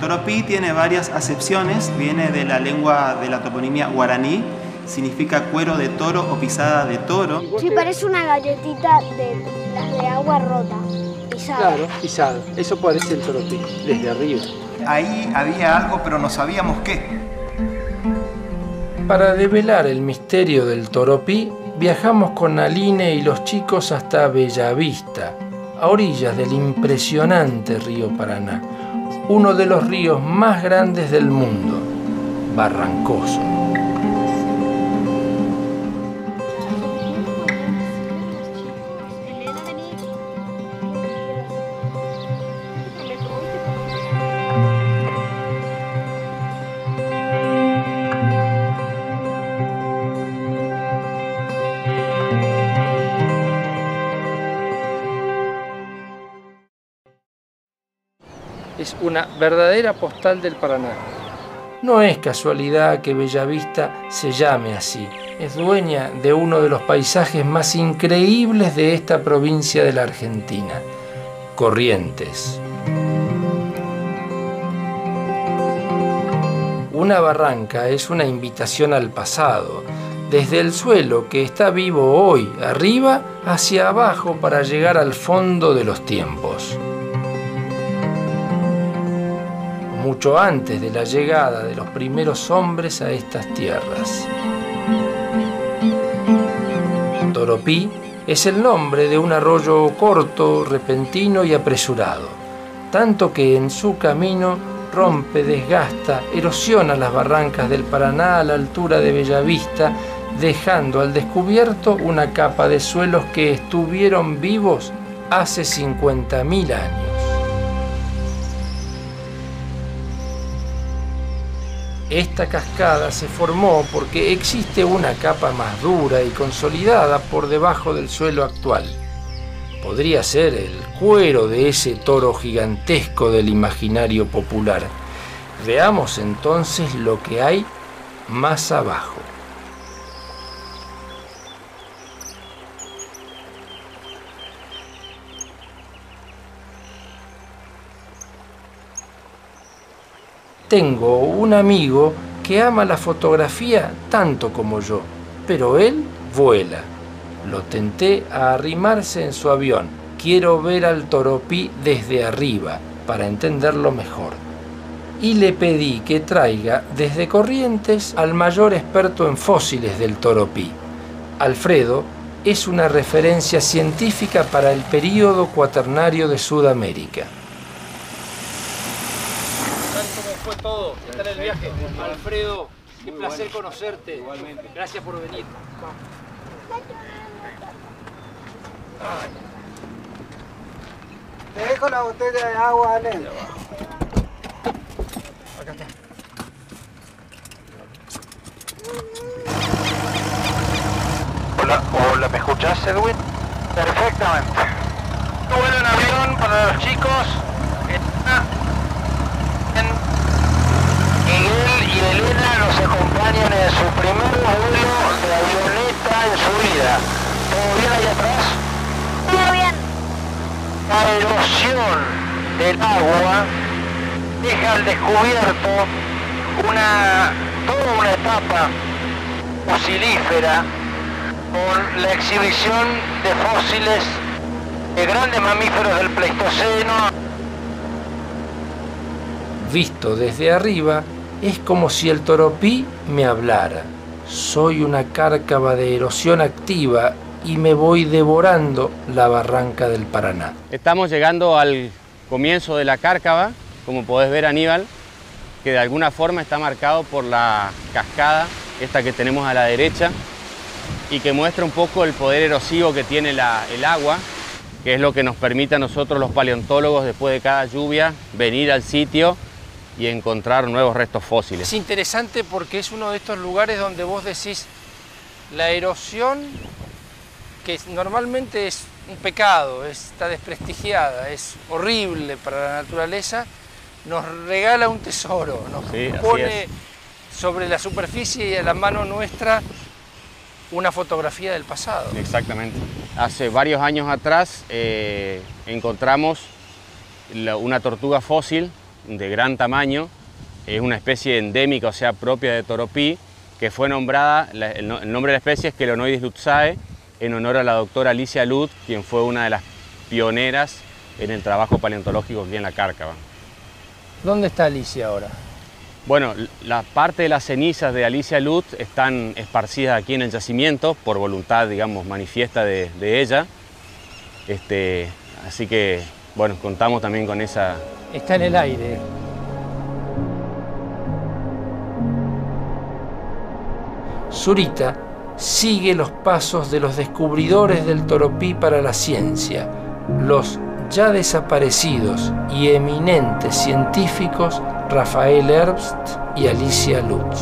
Toropí tiene varias acepciones, viene de la lengua de la toponimia guaraní, significa cuero de toro o pisada de toro. Sí, parece una galletita de agua rota, pisada. Claro, pisada. Eso parece el toropí, desde arriba. Ahí había algo, pero no sabíamos qué. Para develar el misterio del toropí, viajamos con Aline y los chicos hasta Bellavista, a orillas del impresionante río Paraná, uno de los ríos más grandes del mundo, Barrancoso. Es una verdadera postal del Paraná. No es casualidad que Bellavista se llame así. Es dueña de uno de los paisajes más increíbles de esta provincia de la Argentina, Corrientes. Una barranca es una invitación al pasado, desde el suelo que está vivo hoy, arriba, hacia abajo para llegar al fondo de los tiempos. Mucho antes de la llegada de los primeros hombres a estas tierras. Toropí es el nombre de un arroyo corto, repentino y apresurado, tanto que en su camino rompe, desgasta, erosiona las barrancas del Paraná a la altura de Bellavista, dejando al descubierto una capa de suelos que estuvieron vivos hace 50.000 años. Esta cascada se formó porque existe una capa más dura y consolidada por debajo del suelo actual. Podría ser el cuero de ese toro gigantesco del imaginario popular. Veamos entonces lo que hay más abajo. Tengo un amigo que ama la fotografía tanto como yo, pero él vuela. Lo tenté a arrimarse en su avión. Quiero ver al toropí desde arriba para entenderlo mejor. Y le pedí que traiga desde Corrientes al mayor experto en fósiles del toropí. Alfredo es una referencia científica para el período cuaternario de Sudamérica. ¿Cómo fue todo? ¿Qué tal el viaje? Alfredo, qué placer conocerte. Igualmente. Gracias por venir. Te dejo la botella de agua, Ale. Acá está. Hola, ¿me escuchás, Edwin? Perfectamente. Vuelo en avión para los chicos. Miguel y Elena nos acompañan en su primer vuelo de avioneta en su vida. ¿Todo bien ahí atrás? Todo bien. La erosión del agua deja al descubierto toda una etapa fosilífera con la exhibición de fósiles de grandes mamíferos del Pleistoceno. Visto desde arriba, es como si el toropí me hablara. Soy una cárcava de erosión activa y me voy devorando la barranca del Paraná. Estamos llegando al comienzo de la cárcava, como podés ver, Aníbal, que de alguna forma está marcado por la cascada, esta que tenemos a la derecha, y que muestra un poco el poder erosivo que tiene el agua, que es lo que nos permite a nosotros los paleontólogos, después de cada lluvia, venir al sitio y encontrar nuevos restos fósiles. Es interesante porque es uno de estos lugares donde vos decís la erosión, que normalmente es un pecado, está desprestigiada, es horrible para la naturaleza, nos regala un tesoro, nos pone sobre la superficie y a la mano nuestra una fotografía del pasado. Exactamente. Hace varios años atrás encontramos una tortuga fósil de gran tamaño, es una especie endémica, o sea, propia de Toropí, que fue nombrada, el nombre de la especie es Chelonoidis lutzae, en honor a la doctora Alicia Lut, quien fue una de las pioneras en el trabajo paleontológico aquí en la Cárcava. ¿Dónde está Alicia ahora? Bueno, la parte de las cenizas de Alicia Lut están esparcidas aquí en el yacimiento, por voluntad, digamos, manifiesta de ella. Así que, bueno, contamos también con esa... Está en el aire. Zurita sigue los pasos de los descubridores del Toropí para la ciencia, los ya desaparecidos y eminentes científicos Rafael Herbst y Alicia Lutz.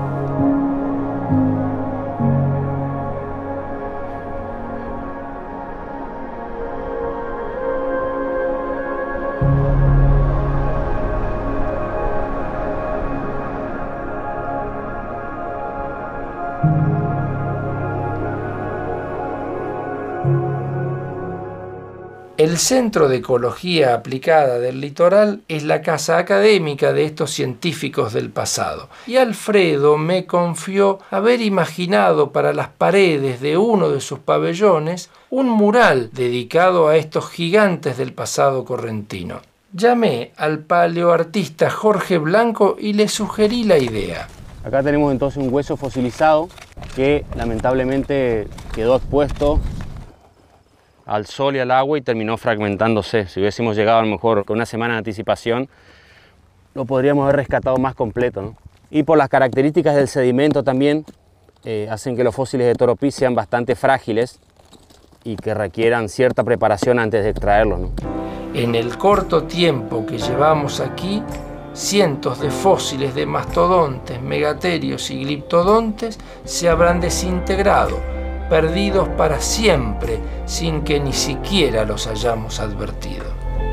El Centro de Ecología Aplicada del Litoral es la casa académica de estos científicos del pasado, y Alfredo me confió haber imaginado para las paredes de uno de sus pabellones un mural dedicado a estos gigantes del pasado correntino. Llamé al paleoartista Jorge Blanco y le sugerí la idea. Acá tenemos entonces un hueso fosilizado que lamentablemente quedó expuesto al sol y al agua y terminó fragmentándose. Si hubiésemos llegado a lo mejor con una semana de anticipación, lo podríamos haber rescatado más completo, ¿no? Y por las características del sedimento también hacen que los fósiles de Toropí sean bastante frágiles y que requieran cierta preparación antes de extraerlos, ¿no? En el corto tiempo que llevamos aquí, cientos de fósiles de mastodontes, megaterios y gliptodontes se habrán desintegrado, perdidos para siempre, sin que ni siquiera los hayamos advertido.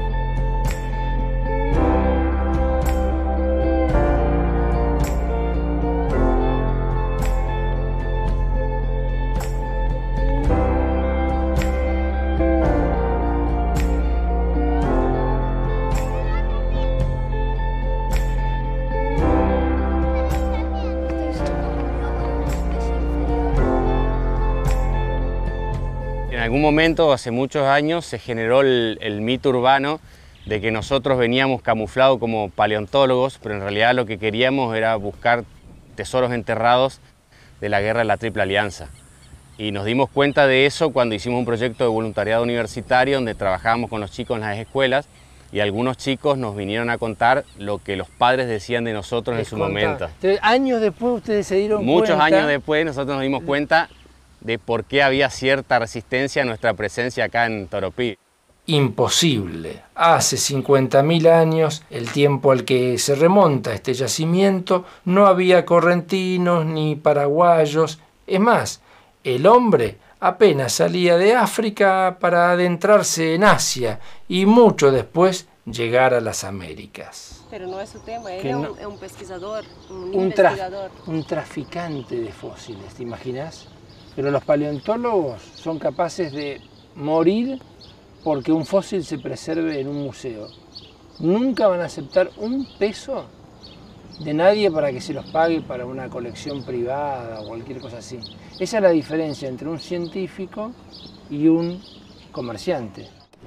En algún momento, hace muchos años, se generó el mito urbano de que nosotros veníamos camuflados como paleontólogos, pero en realidad lo que queríamos era buscar tesoros enterrados de la guerra de la Triple Alianza. Y nos dimos cuenta de eso cuando hicimos un proyecto de voluntariado universitario donde trabajábamos con los chicos en las escuelas y algunos chicos nos vinieron a contar lo que los padres decían de nosotros en su momento. Entonces, años después ustedes se dieron cuenta. Muchos años después nosotros nos dimos cuenta de por qué había cierta resistencia a nuestra presencia acá en Toropí. Imposible. Hace 50.000 años, el tiempo al que se remonta este yacimiento, no había correntinos ni paraguayos. Es más, el hombre apenas salía de África para adentrarse en Asia y mucho después llegar a las Américas. Pero no es su tema, él es un pesquisador, un investigador. Un traficante de fósiles, ¿te imaginas? Pero los paleontólogos son capaces de morir porque un fósil se preserve en un museo. Nunca van a aceptar un peso de nadie para que se los pague para una colección privada o cualquier cosa así. Esa es la diferencia entre un científico y un comerciante.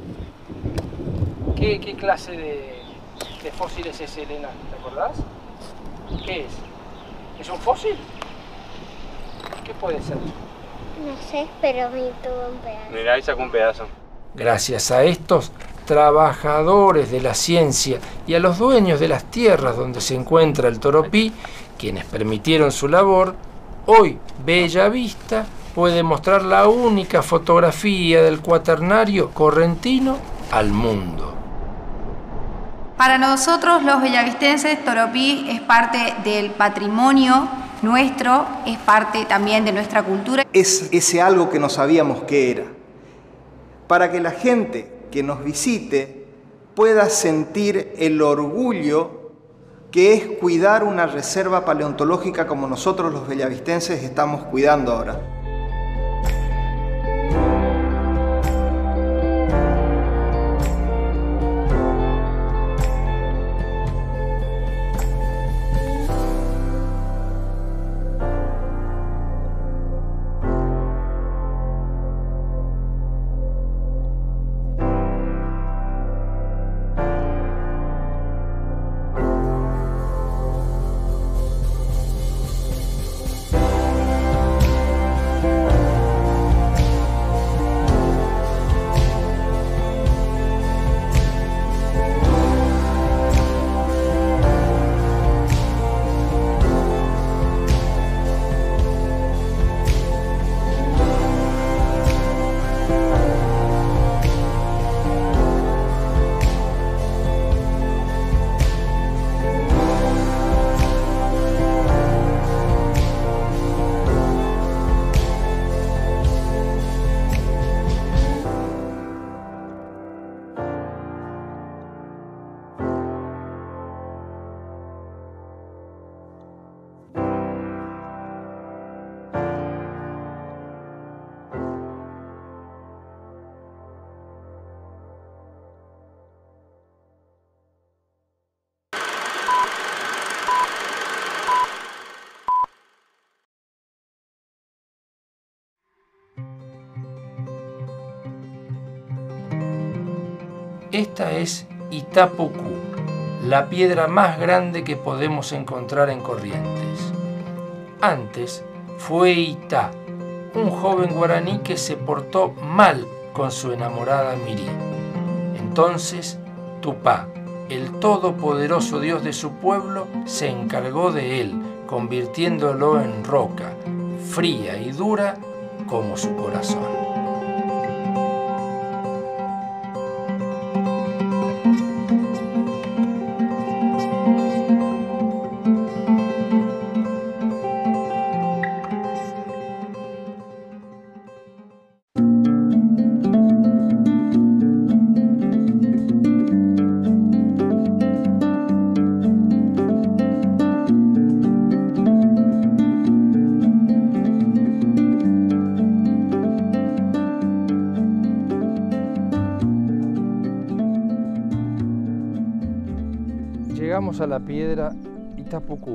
¿Qué clase de fósiles es, Elena? ¿Te acordás? ¿Qué es? ¿Es un fósil? ¿Qué puede ser? No sé, pero me tuvo un pedazo. Mirá, ahí sacó un pedazo. Gracias a estos trabajadores de la ciencia y a los dueños de las tierras donde se encuentra el Toropí, quienes permitieron su labor, hoy Bella Vista puede mostrar la única fotografía del cuaternario correntino al mundo. Para nosotros los bellavistenses, Toropí es parte del patrimonio nuestro, es parte también de nuestra cultura. Es ese algo que no sabíamos qué era. Para que la gente que nos visite pueda sentir el orgullo que es cuidar una reserva paleontológica como nosotros los bellavistenses estamos cuidando ahora. Esta es Itapucú, la piedra más grande que podemos encontrar en Corrientes. Antes fue Itá, un joven guaraní que se portó mal con su enamorada Mirí. Entonces Tupá, el todopoderoso Dios de su pueblo, se encargó de él, convirtiéndolo en roca, fría y dura como su corazón. Llegamos a la piedra Itapucú,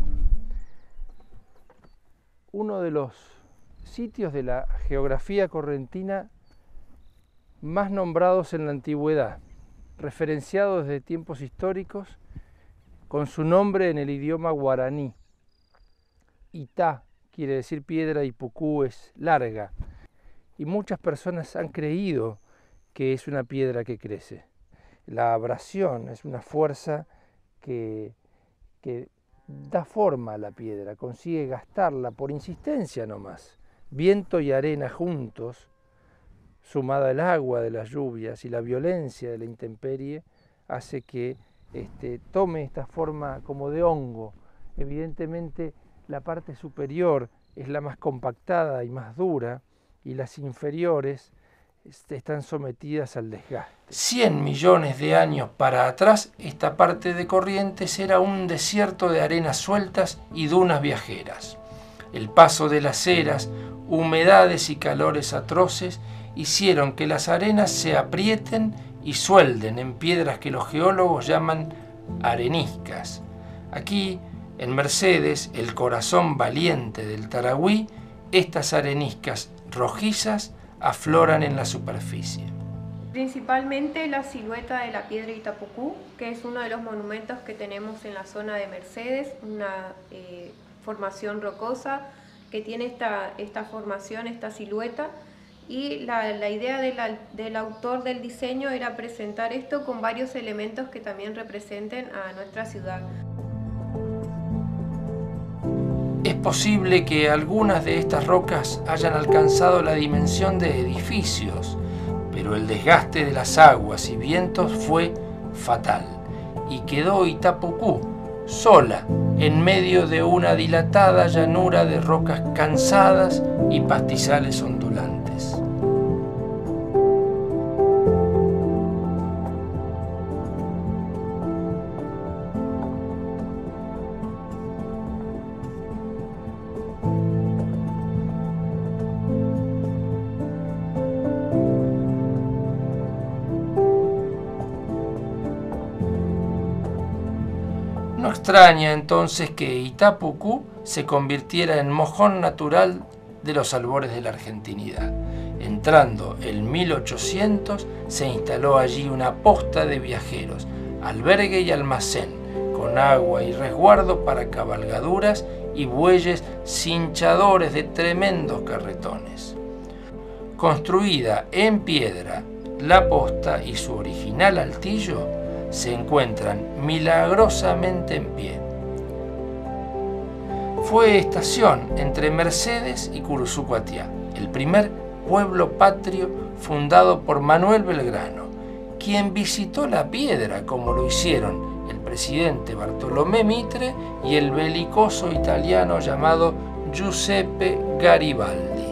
uno de los sitios de la geografía correntina más nombrados en la antigüedad, referenciado desde tiempos históricos con su nombre en el idioma guaraní. Itá quiere decir piedra y Pucú es larga, y muchas personas han creído que es una piedra que crece. La abrasión es una fuerza que da forma a la piedra, consigue gastarla por insistencia nomás. Viento y arena juntos, sumada el agua de las lluvias y la violencia de la intemperie, hace que tome esta forma como de hongo. Evidentemente la parte superior es la más compactada y más dura, y las inferiores están sometidas al desgaste. 100 millones de años para atrás, esta parte de Corrientes era un desierto de arenas sueltas y dunas viajeras. El paso de las eras, humedades y calores atroces hicieron que las arenas se aprieten y suelden en piedras que los geólogos llaman areniscas. Aquí, en Mercedes, el corazón valiente del Tarahui, estas areniscas rojizas afloran en la superficie. Principalmente la silueta de la piedra Itapucú, que es uno de los monumentos que tenemos en la zona de Mercedes, una formación rocosa que tiene esta formación, esta silueta, y la idea del autor del diseño era presentar esto con varios elementos que también representen a nuestra ciudad. Es posible que algunas de estas rocas hayan alcanzado la dimensión de edificios, pero el desgaste de las aguas y vientos fue fatal y quedó Itapucú sola en medio de una dilatada llanura de rocas cansadas y pastizales ondulantes. No extraña entonces que Itapucú se convirtiera en mojón natural de los albores de la argentinidad. Entrando en 1800 se instaló allí una posta de viajeros, albergue y almacén, con agua y resguardo para cabalgaduras y bueyes cinchadores de tremendos carretones. Construida en piedra, la posta y su original altillo se encuentran milagrosamente en pie. Fue estación entre Mercedes y Curuzucuatiá, el primer pueblo patrio fundado por Manuel Belgrano, quien visitó la piedra como lo hicieron el presidente Bartolomé Mitre y el belicoso italiano llamado Giuseppe Garibaldi.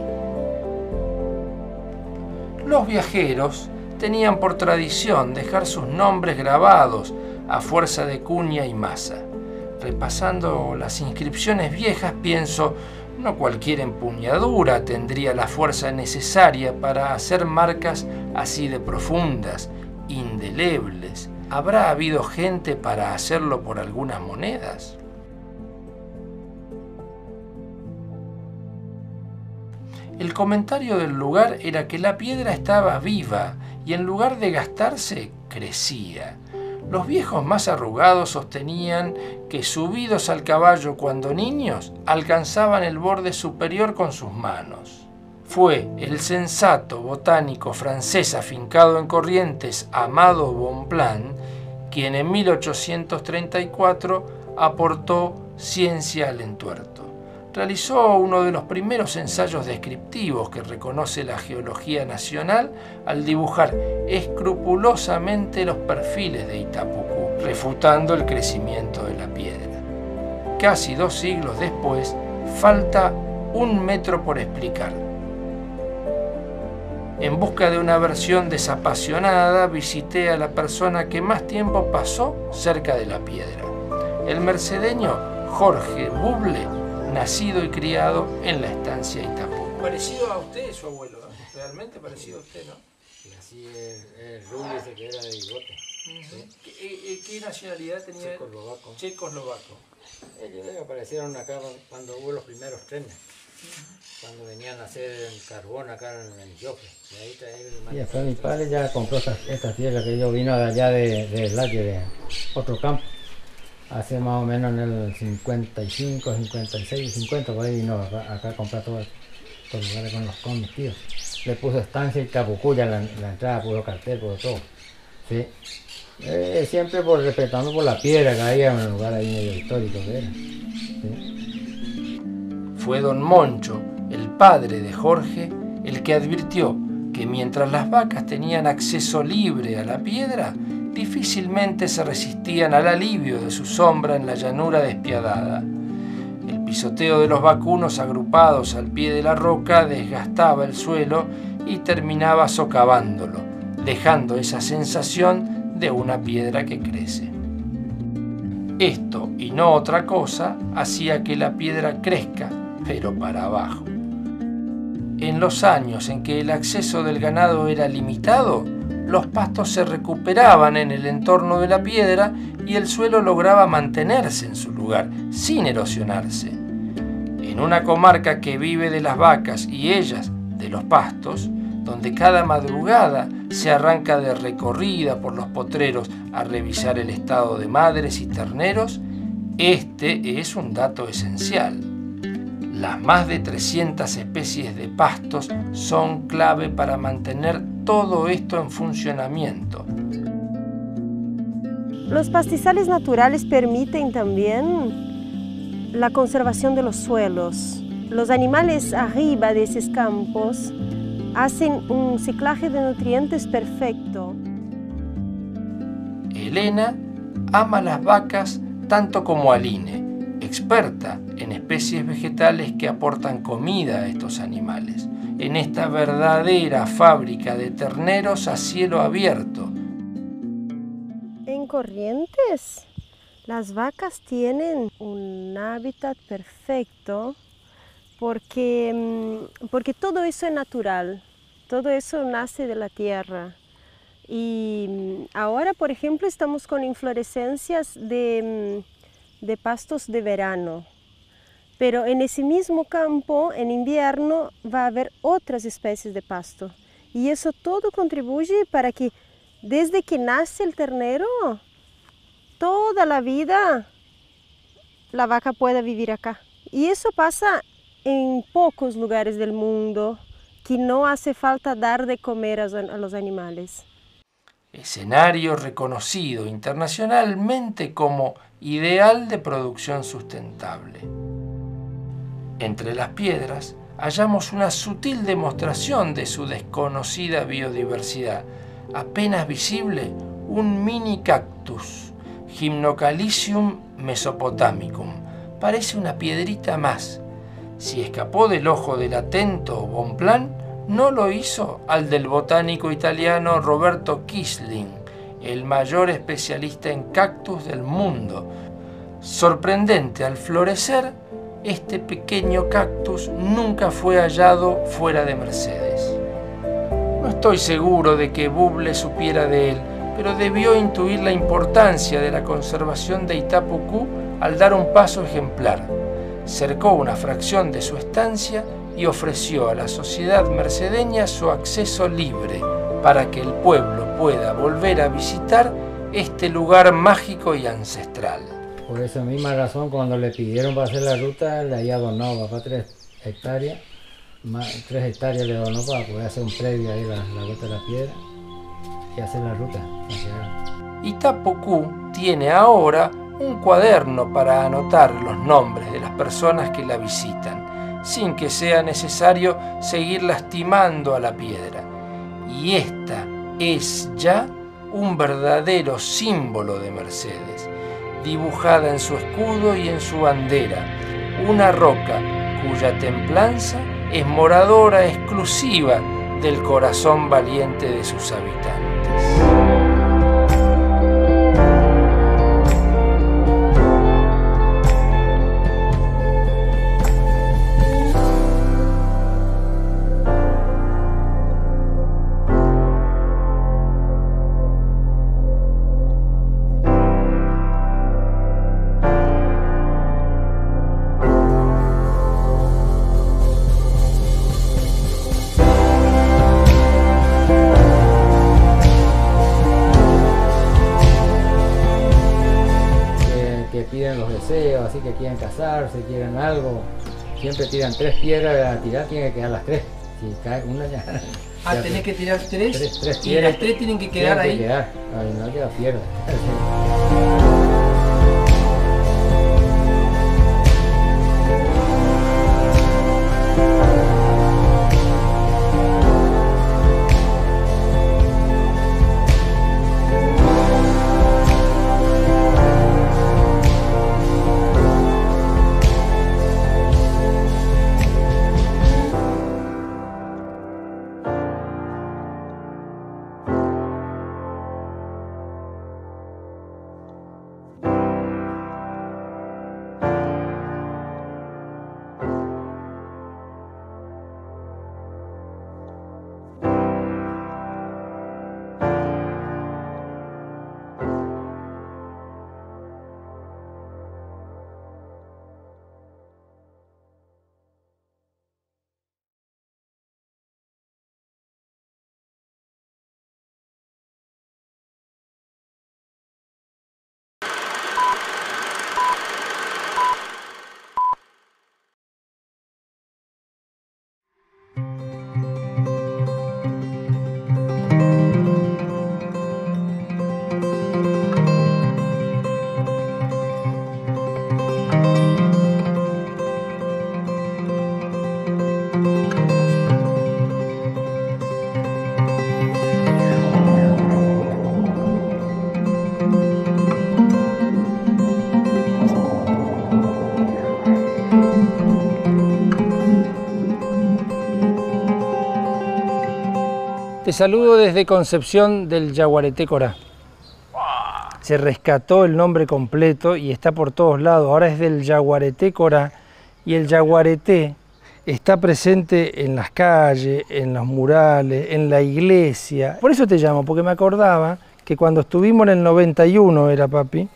Los viajeros tenían por tradición dejar sus nombres grabados a fuerza de cuña y masa. Repasando las inscripciones viejas pienso, no cualquier empuñadura tendría la fuerza necesaria para hacer marcas así de profundas, indelebles. ¿Habrá habido gente para hacerlo por algunas monedas? El comentario del lugar era que la piedra estaba viva y en lugar de gastarse, crecía. Los viejos más arrugados sostenían que subidos al caballo cuando niños, alcanzaban el borde superior con sus manos. Fue el sensato botánico francés afincado en Corrientes, Amado Bonpland, quien en 1834 aportó ciencia al entuerto. Realizó uno de los primeros ensayos descriptivos que reconoce la geología nacional al dibujar escrupulosamente los perfiles de Itapucú, refutando el crecimiento de la piedra. Casi 2 siglos después, falta 1 metro por explicar. En busca de una versión desapasionada, visité a la persona que más tiempo pasó cerca de la piedra, el mercedeño Jorge Buble, nacido y criado en la estancia Itapucú. Parecido a usted, su abuelo, ¿no? Realmente parecido a usted, ¿no? Y así es rubio ese que era de bigote. ¿Sí? ¿Qué nacionalidad tenía? Checoslovaco. Checoslovaco. Ellos aparecieron acá cuando hubo los primeros trenes. Cuando venían a hacer el carbón acá en Joffre. Y después mi padre ya compró esta tierra que yo vino de allá de Laque, de otro campo. Hace más o menos en el 55, 56, 50, por ahí vino acá a comprar todos los lugares con mis tíos. Le puso estancia y Itapucú, ya la entrada, puso cartel, puso todo. ¿Sí? Siempre respetando por la piedra que había en un lugar ahí medio histórico que era. ¿Sí? Fue don Moncho, el padre de Jorge, el que advirtió que mientras las vacas tenían acceso libre a la piedra, difícilmente se resistían al alivio de su sombra en la llanura despiadada. El pisoteo de los vacunos agrupados al pie de la roca desgastaba el suelo y terminaba socavándolo, dejando esa sensación de una piedra que crece. Esto, y no otra cosa, hacía que la piedra crezca, pero para abajo. En los años en que el acceso del ganado era limitado, los pastos se recuperaban en el entorno de la piedra y el suelo lograba mantenerse en su lugar, sin erosionarse. En una comarca que vive de las vacas y ellas de los pastos, donde cada madrugada se arranca de recorrida por los potreros a revisar el estado de madres y terneros, este es un dato esencial. Las más de 300 especies de pastos son clave para mantener todo esto en funcionamiento. Los pastizales naturales permiten también la conservación de los suelos. Los animales arriba de esos campos hacen un ciclaje de nutrientes perfecto. Elena ama las vacas tanto como Aline, experta en especies vegetales que aportan comida a estos animales, en esta verdadera fábrica de terneros a cielo abierto. En Corrientes, las vacas tienen un hábitat perfecto porque todo eso es natural, todo eso nace de la tierra. Y ahora, por ejemplo, estamos con inflorescencias de pastos de verano. Pero en ese mismo campo, en invierno, va a haber otras especies de pasto. Y eso todo contribuye para que desde que nace el ternero, toda la vida la vaca pueda vivir acá. Y eso pasa en pocos lugares del mundo, que no hace falta dar de comer a los animales. Escenario reconocido internacionalmente como ideal de producción sustentable. Entre las piedras hallamos una sutil demostración de su desconocida biodiversidad. Apenas visible, un mini cactus, Gymnocalycium mesopotamicum. Parece una piedrita más. Si escapó del ojo del atento Bonpland, no lo hizo al del botánico italiano Roberto Kiesling, el mayor especialista en cactus del mundo. Sorprendente al florecer, este pequeño cactus nunca fue hallado fuera de Mercedes. No estoy seguro de que Buble supiera de él, pero debió intuir la importancia de la conservación de Itapucú al dar un paso ejemplar. Cercó una fracción de su estancia y ofreció a la sociedad mercedeña su acceso libre para que el pueblo pueda volver a visitar este lugar mágico y ancestral. Por esa misma razón, cuando le pidieron para hacer la ruta, le había donado papá 3 hectáreas, 3 hectáreas le donó para poder hacer un predio ahí, la Ruta de la Piedra, y hacer la ruta. Itapocú tiene ahora un cuaderno para anotar los nombres de las personas que la visitan, sin que sea necesario seguir lastimando a la piedra. Y esta es ya un verdadero símbolo de Mercedes, dibujada en su escudo y en su bandera, una roca cuya templanza es moradora exclusiva del corazón valiente de sus habitantes. Así que quieren casarse, quieren algo, siempre tiran 3 piedras, a tirar tienen que quedar las 3. Si cae una ya. Ah, tenés que tirar 3 piedras, y las 3 tienen que quedar ahí. Ahí no queda piedra. Te saludo desde Concepción del Yaguareté Corá. Se rescató el nombre completo y está por todos lados. Ahora es del Yaguareté Corá y el yaguareté está presente en las calles, en los murales, en la iglesia. Por eso te llamo, porque me acordaba que cuando estuvimos en el 91, era papi,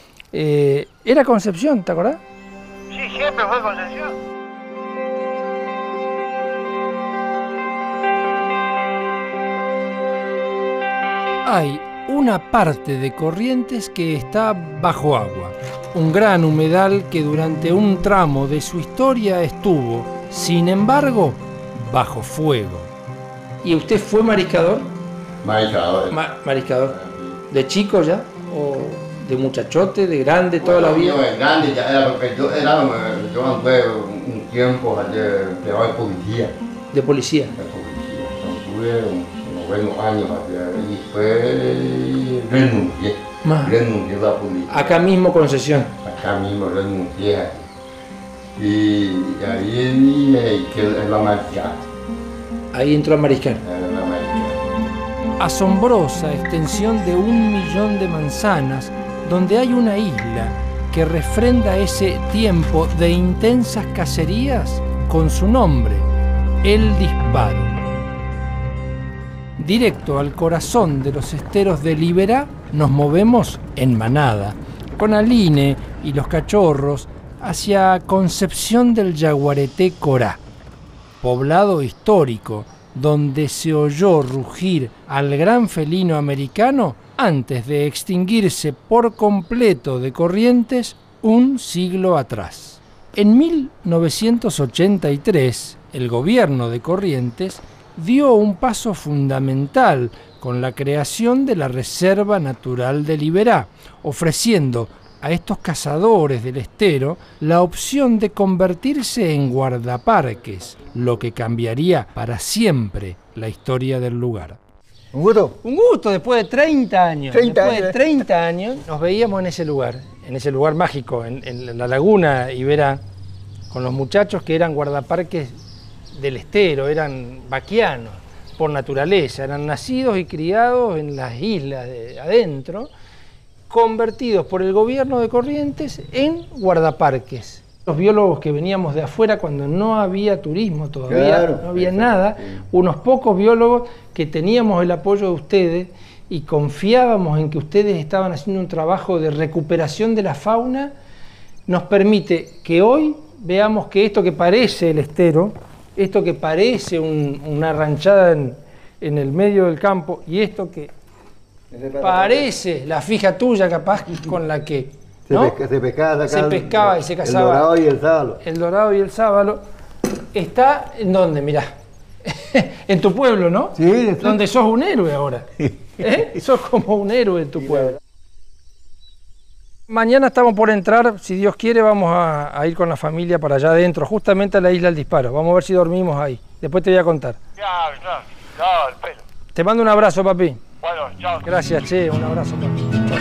era Concepción, ¿te acordás? Sí, siempre fue Concepción. Hay una parte de Corrientes que está bajo agua, un gran humedal que durante un tramo de su historia estuvo, sin embargo, bajo fuego. ¿Y usted fue mariscador? Mariscador. Mariscador. ¿De chico ya? ¿O de muchachote, de grande, toda la vida? De grande ya era, porque yo anduve un tiempo de policía. ¿De policía? De policía. Estuve buenos años y fue renuncié a la policía. Acá mismo Concesión. Acá mismo renuncié y ahí me quedé en la mariscal. Ahí entró a mariscar. Asombrosa extensión de 1 millón de manzanas, donde hay una isla que refrenda ese tiempo de intensas cacerías con su nombre, El Disparo. Directo al corazón de los esteros de Liberá nos movemos en manada, con Aline y los cachorros, hacia Concepción del Yaguareté Corá, poblado histórico donde se oyó rugir al gran felino americano antes de extinguirse por completo de Corrientes un siglo atrás. En 1983, el gobierno de Corrientes dio un paso fundamental con la creación de la Reserva Natural del Iberá, ofreciendo a estos cazadores del estero la opción de convertirse en guardaparques, lo que cambiaría para siempre la historia del lugar. ¿Un gusto? Un gusto, después de 30 años. Después de 30 años nos veíamos en ese lugar mágico, en la laguna Iberá, con los muchachos que eran guardaparques del estero, eran vaquianos por naturaleza, eran nacidos y criados en las islas de adentro, convertidos por el gobierno de Corrientes en guardaparques. Los biólogos que veníamos de afuera cuando no había turismo todavía, claro, no había nada, unos pocos biólogos que teníamos el apoyo de ustedes y confiábamos en que ustedes estaban haciendo un trabajo de recuperación de la fauna, nos permite que hoy veamos que esto que parece el estero, esto que parece una ranchada en el medio del campo y esto que parece la fija tuya capaz con la que ¿no? se pescaba y se cazaba. El dorado y el sábalo. El dorado y el sábalo. Está en dónde, mirá. En tu pueblo, ¿no? Sí. Donde sos un héroe ahora. Sos como un héroe en tu pueblo. Mañana estamos por entrar, si Dios quiere vamos a ir con la familia para allá adentro, justamente a la isla del Disparo. Vamos a ver si dormimos ahí. Después te voy a contar. Chao, el pelo. Te mando un abrazo, papi. Bueno, chao. Gracias, che, un abrazo, papi. Chao.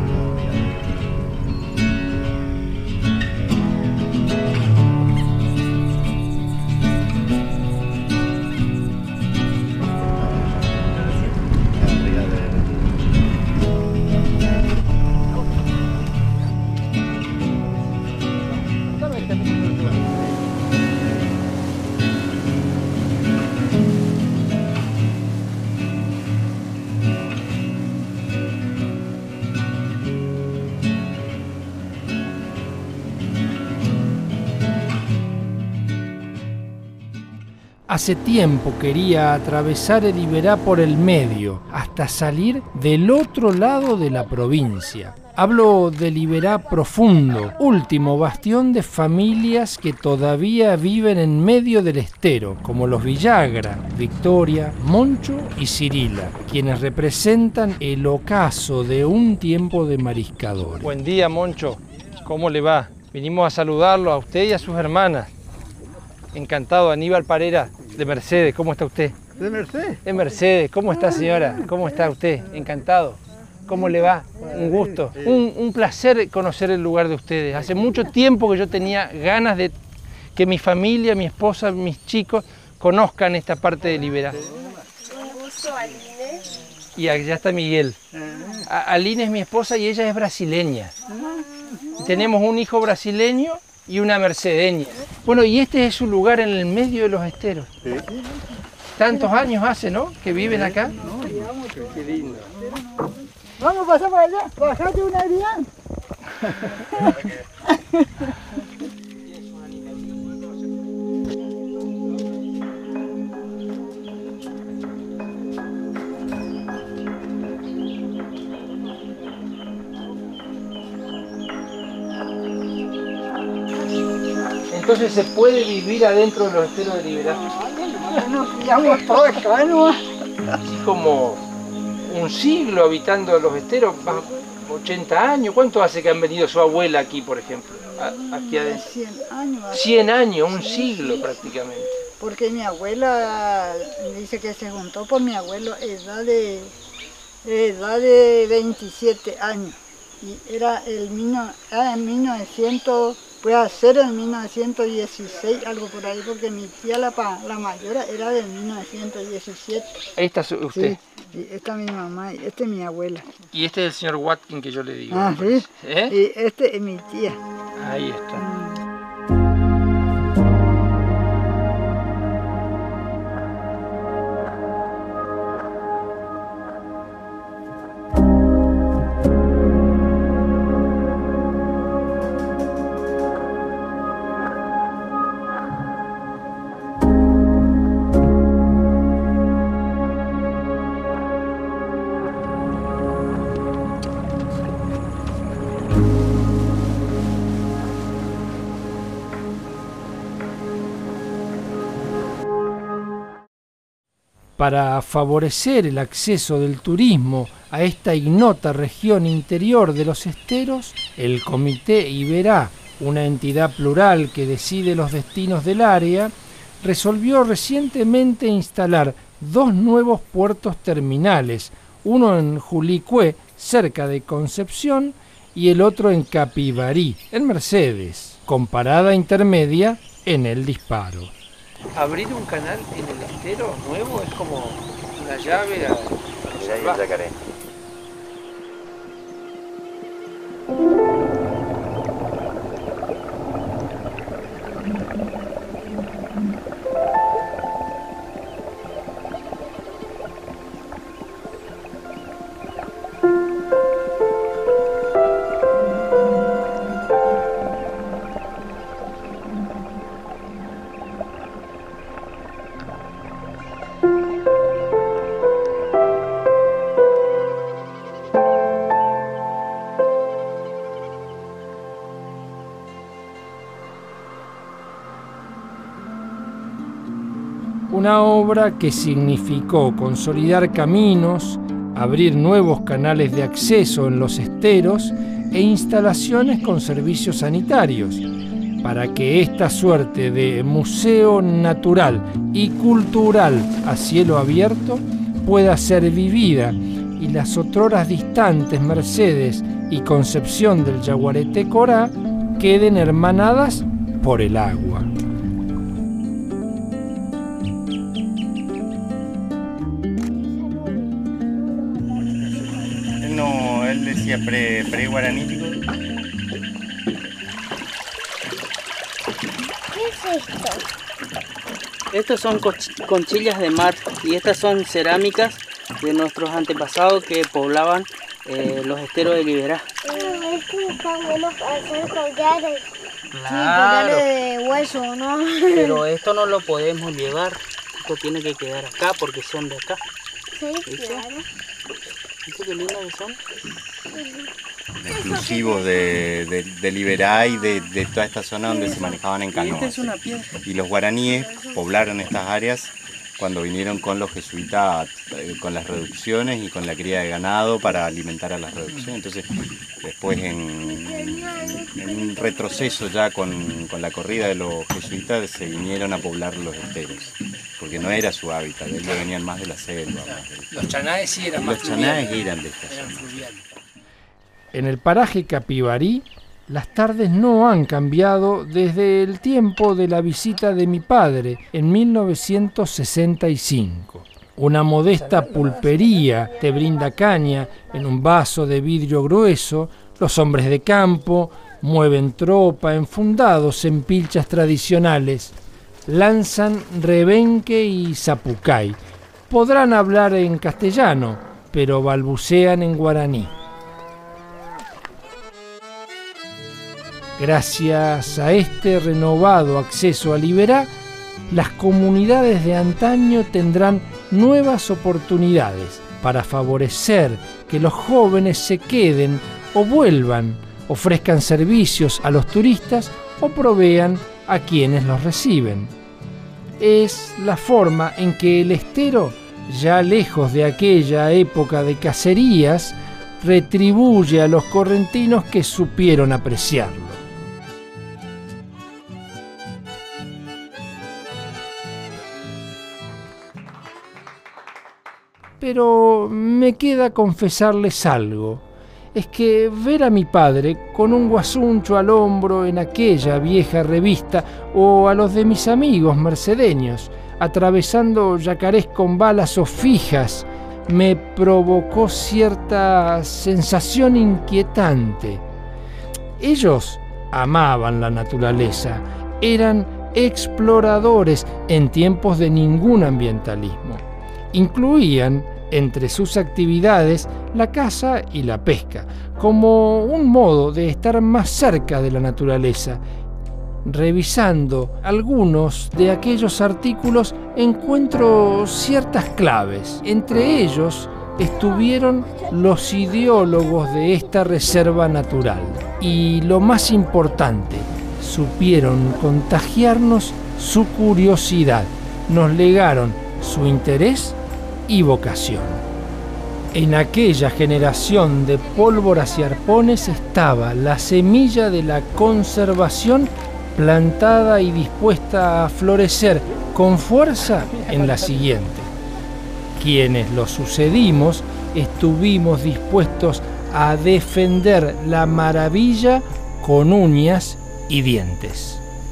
Hace tiempo quería atravesar el Iberá por el medio, hasta salir del otro lado de la provincia. Hablo del Iberá profundo, último bastión de familias que todavía viven en medio del estero, como los Villagra, Victoria, Moncho y Cirila, quienes representan el ocaso de un tiempo de mariscadores. Buen día, Moncho. ¿Cómo le va? Vinimos a saludarlo a usted y a sus hermanas. Encantado, Aníbal Parera, de Mercedes. ¿Cómo está usted? ¿De Mercedes? De Mercedes. ¿Cómo está, señora? ¿Cómo está usted? Encantado. ¿Cómo le va? Un gusto. Un placer conocer el lugar de ustedes. Hace mucho tiempo que yo tenía ganas de que mi familia, mi esposa, mis chicos conozcan esta parte del Iberá. Un gusto, Aline. Y allá está Miguel. Aline es mi esposa y ella es brasileña. Tenemos un hijo brasileño y una mercedeña. Bueno, y este es su lugar en el medio de los esteros. Sí. Tantos años hace, ¿no?, que viven acá. Qué lindo. Vamos a pasar para allá, bajate una avión. Entonces se puede vivir adentro de los esteros del Iberá. Nos pillamos todo acá, ¿no? Así como un siglo habitando los esteros, más 80 años. ¿Cuánto hace que han venido su abuela aquí, por ejemplo? Aquí adentro. 100 años. 100 años, un siglo prácticamente. Porque mi abuela dice que se juntó por mi abuelo edad de 27 años. Y era en 1900, puede ser en 1916, algo por ahí, porque mi tía la mayor era de 1917. Ahí está usted. Sí, esta es mi mamá y esta es mi abuela. Y este es el señor Watkin que yo le digo. Ah, sí. ¿Eh? Y este es mi tía. Ahí está. Para favorecer el acceso del turismo a esta ignota región interior de los esteros, el Comité Iberá, una entidad plural que decide los destinos del área, resolvió recientemente instalar 2 nuevos puertos terminales, uno en Julicué, cerca de Concepción, y el otro en Capivarí, en Mercedes, con parada intermedia en El Disparo. Abrir un canal en el estero nuevo es como una llave a el yacaré. Una obra que significó consolidar caminos, abrir nuevos canales de acceso en los esteros e instalaciones con servicios sanitarios, para que esta suerte de museo natural y cultural a cielo abierto pueda ser vivida y las otroras distantes Mercedes y Concepción del Yaguareté Corá queden hermanadas por el agua. No, él decía pre-guaranítico. ¿Qué es esto? Estos son conchillas de mar y estas son cerámicas de nuestros antepasados que poblaban los esteros de Liberá. Estos están buenos para hacer collares. Claro. Sí, collares de hueso, ¿no? Pero esto no lo podemos llevar. Esto tiene que quedar acá porque son de acá. Sí, claro. ¿Viste qué lindos que son? Exclusivos de Liberá y de toda esta zona donde se manejaban en canoas. Y los guaraníes poblaron estas áreas cuando vinieron con los jesuitas, con las reducciones y con la cría de ganado para alimentar a las reducciones. Entonces, después en un retroceso ya con la corrida de los jesuitas, se vinieron a poblar los esteros, porque no era su hábitat, ellos venían más de la selva. Los chanaes sí eran más fluviales. Los chanaes eran de esta zona. En el paraje Capivarí, las tardes no han cambiado desde el tiempo de la visita de mi padre en 1965. Una modesta pulpería te brinda caña en un vaso de vidrio grueso, los hombres de campo mueven tropa enfundados en pilchas tradicionales, lanzan rebenque y zapucay. Podrán hablar en castellano, pero balbucean en guaraní. Gracias a este renovado acceso a Liberá, las comunidades de antaño tendrán nuevas oportunidades para favorecer que los jóvenes se queden o vuelvan, ofrezcan servicios a los turistas o provean a quienes los reciben. Es la forma en que el estero, ya lejos de aquella época de cacerías, retribuye a los correntinos que supieron apreciarlo. Pero me queda confesarles algo. Es que ver a mi padre con un guasuncho al hombro en aquella vieja revista, o a los de mis amigos mercedeños atravesando yacarés con balas o fijas, me provocó cierta sensación inquietante. Ellos amaban la naturaleza, eran exploradores en tiempos de ningún ambientalismo. Incluían entre sus actividades la caza y la pesca, como un modo de estar más cerca de la naturaleza. Revisando algunos de aquellos artículos encuentro ciertas claves. Entre ellos estuvieron los ideólogos de esta reserva natural. Y lo más importante, supieron contagiarnos su curiosidad. Nos legaron su interés y vocación. En aquella generación de pólvoras y arpones estaba la semilla de la conservación plantada y dispuesta a florecer con fuerza en la siguiente. Quienes lo sucedimos estuvimos dispuestos a defender la maravilla con uñas y dientes.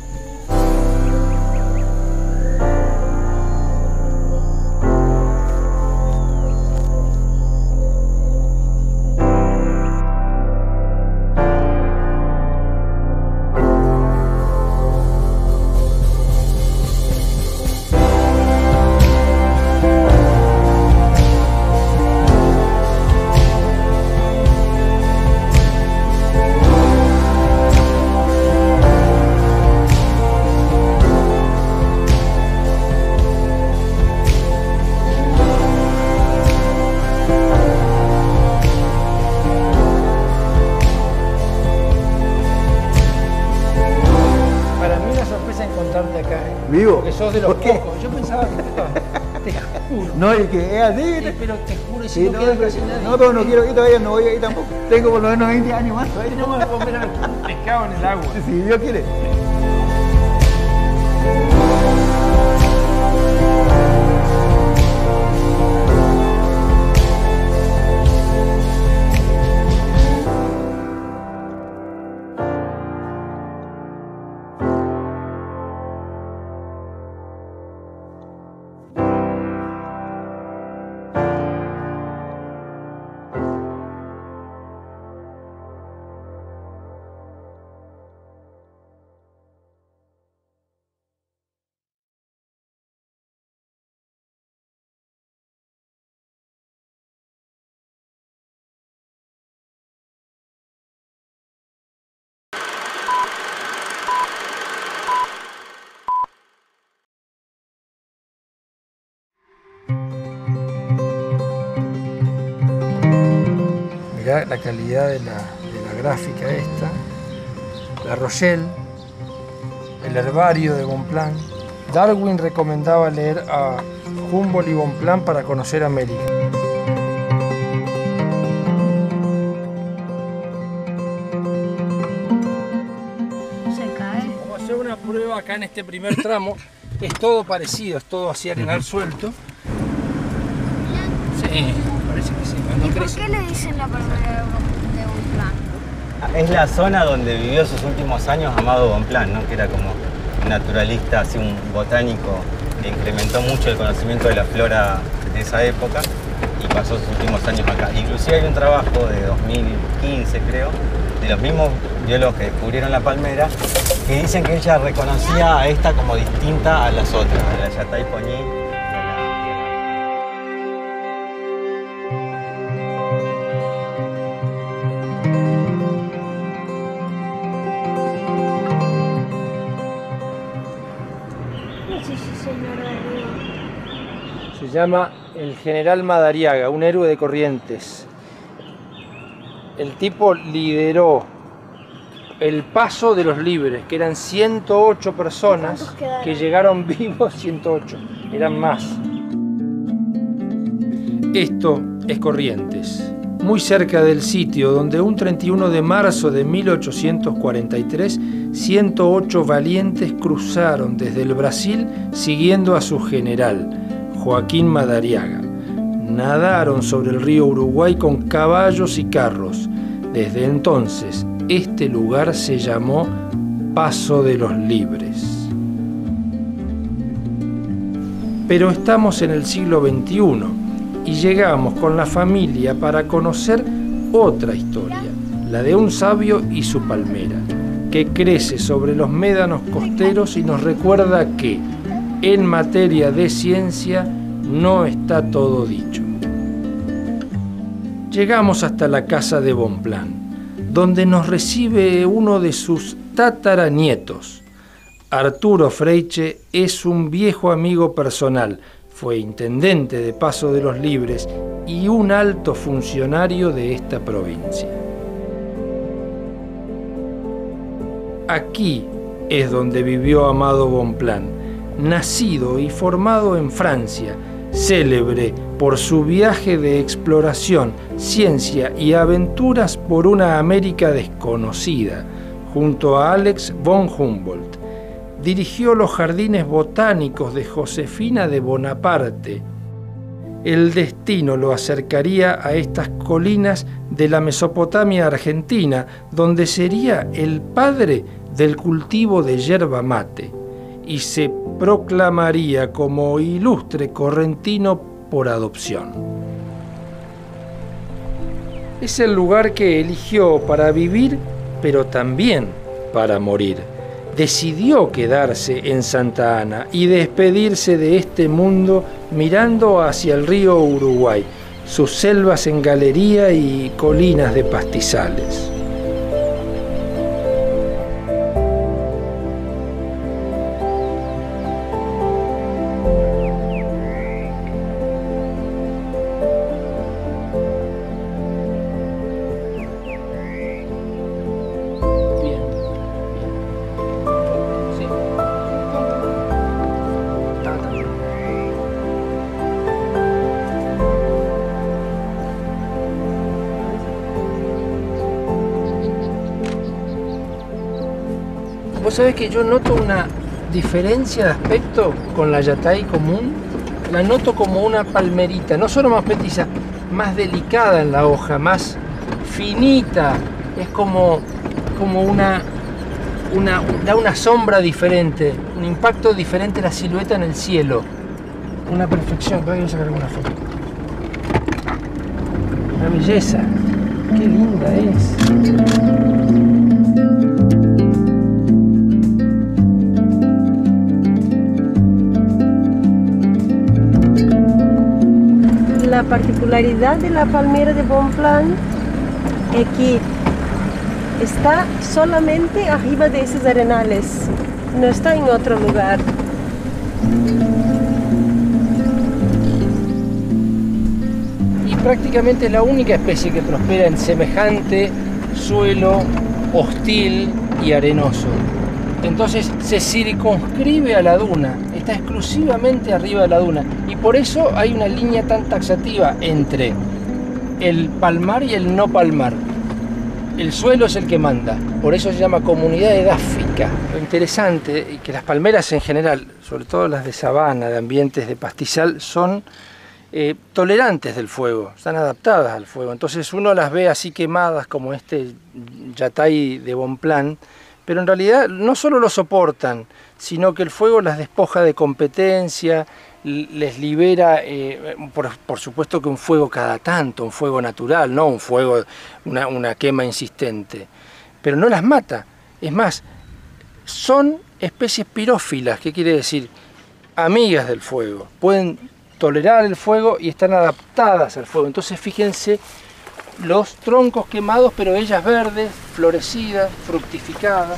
Vivo. Porque sos de los pocos. Yo pensaba que estabas. Te juro. No, es que es así. Sí, pero te juro, si sí, no quedas casi nadie. No, pero no quiero ir todavía, no voy a ir tampoco. Tengo por lo menos 20 años más. Tenemos que comer un pescado en el agua. Si Dios quiere. Mirá la calidad de la gráfica esta, la Rochelle, el herbario de Bonpland. Darwin recomendaba leer a Humboldt y Bonpland para conocer América. Se cae. Vamos a hacer una prueba acá en este primer tramo. Es todo parecido, es todo así arenal suelto. Sí, parece que sí. ¿Y por qué le dicen la palmera de Bonpland? Es la zona donde vivió sus últimos años Amado Bonpland, ¿no? Que era como un naturalista, así un botánico que incrementó mucho el conocimiento de la flora de esa época y pasó sus últimos años acá. Inclusive hay un trabajo de 2015, creo, de los mismos biólogos que descubrieron la palmera, que dicen que ella reconocía a esta como distinta a las otras, a la Yatay Poñí. Se llama el general Madariaga, un héroe de Corrientes. El tipo lideró el paso de los libres, que eran 108 personas que llegaron vivos, 108, eran más. Esto es Corrientes, muy cerca del sitio donde un 31 de marzo de 1843, 108 valientes cruzaron desde el Brasil siguiendo a su general, Joaquín Madariaga. Nadaron sobre el río Uruguay con caballos y carros. Desde entonces, este lugar se llamó Paso de los Libres. Pero estamos en el siglo XXI y llegamos con la familia para conocer otra historia, la de un sabio y su palmera, que crece sobre los médanos costeros y nos recuerda que en materia de ciencia no está todo dicho. Llegamos hasta la casa de Bonpland, donde nos recibe uno de sus tataranietos. Arturo Freiche es un viejo amigo personal, fue intendente de Paso de los Libres y un alto funcionario de esta provincia. Aquí es donde vivió Amado Bonpland, nacido y formado en Francia, célebre por su viaje de exploración, ciencia y aventuras por una América desconocida, junto a Alex von Humboldt. Dirigió los jardines botánicos de Josefina de Bonaparte. El destino lo acercaría a estas colinas de la Mesopotamia argentina, donde sería el padre del cultivo de yerba mate, y se proclamaría como ilustre correntino por adopción. Es el lugar que eligió para vivir, pero también para morir. Decidió quedarse en Santa Ana y despedirse de este mundo mirando hacia el río Uruguay, sus selvas en galería y colinas de pastizales. Vos sabés que yo noto una diferencia de aspecto con la yatay común. La noto como una palmerita, no solo más petiza, más delicada en la hoja, más finita. Es como da una sombra diferente, un impacto diferente la silueta en el cielo. Una perfección. Voy a sacar alguna foto. Una belleza. Qué linda es. La particularidad de la palmera de Bonpland es que está solamente arriba de esos arenales, no está en otro lugar. Y prácticamente es la única especie que prospera en semejante suelo hostil y arenoso. Entonces se circunscribe a la duna, está exclusivamente arriba de la duna, y por eso hay una línea tan taxativa entre el palmar y el no palmar. El suelo es el que manda, por eso se llama comunidad edáfica. Lo interesante es que las palmeras en general, sobre todo las de sabana, de ambientes de pastizal, son tolerantes del fuego, están adaptadas al fuego. Entonces uno las ve así quemadas como este yatay de Bonpland, pero en realidad no solo lo soportan, sino que el fuego las despoja de competencia, les libera, por supuesto que un fuego cada tanto, un fuego natural, no un fuego, una quema insistente, pero no las mata. Es más, son especies pirófilas, ¿qué quiere decir? Amigas del fuego, pueden tolerar el fuego y están adaptadas al fuego. Entonces fíjense los troncos quemados, pero ellas verdes, florecidas, fructificadas.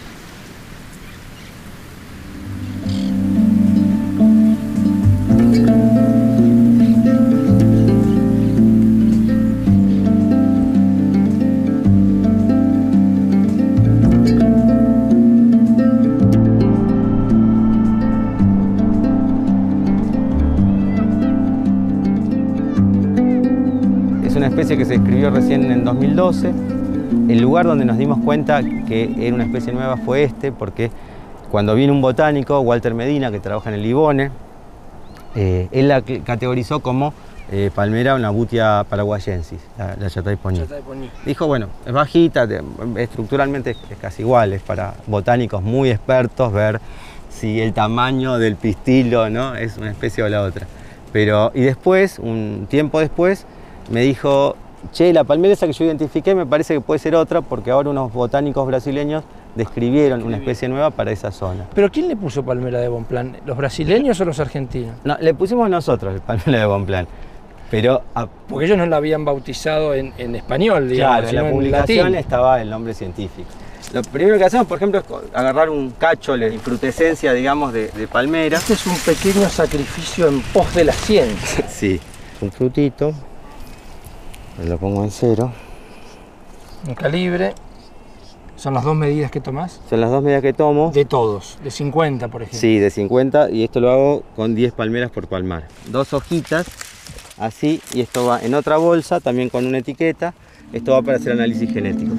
Que se describió recién en 2012. El lugar donde nos dimos cuenta que era una especie nueva fue este, porque cuando vino un botánico, Walter Medina, que trabaja en el Libone, él la categorizó como palmera una Butia paraguayensis, la Yatay Poní. Dijo, bueno, es bajita, estructuralmente es casi igual, es para botánicos muy expertos ver si el tamaño del pistilo, ¿no?, es una especie o la otra. Pero, y después, un tiempo después, me dijo, che, la palmera esa que yo identifiqué me parece que puede ser otra, porque ahora unos botánicos brasileños describieron una especie nueva para esa zona. ¿Pero quién le puso palmera de Bonpland? ¿Los brasileños o los argentinos? No, le pusimos nosotros el palmera de Bonpland. Pero porque ellos no la habían bautizado en español, digamos. Claro, en la publicación estaba el nombre científico. Lo primero que hacemos, por ejemplo, es agarrar un cacho, la infrutescencia, digamos, de palmera. Este es un pequeño sacrificio en pos de la ciencia. Sí, un frutito. Lo pongo en 0. Un calibre. ¿Son las 2 medidas que tomás? Son las 2 medidas que tomo. De todos, de 50 por ejemplo. Sí, de 50, y esto lo hago con 10 palmeras por palmar. 2 hojitas, así, y esto va en otra bolsa, también con una etiqueta. Esto va para hacer análisis genético.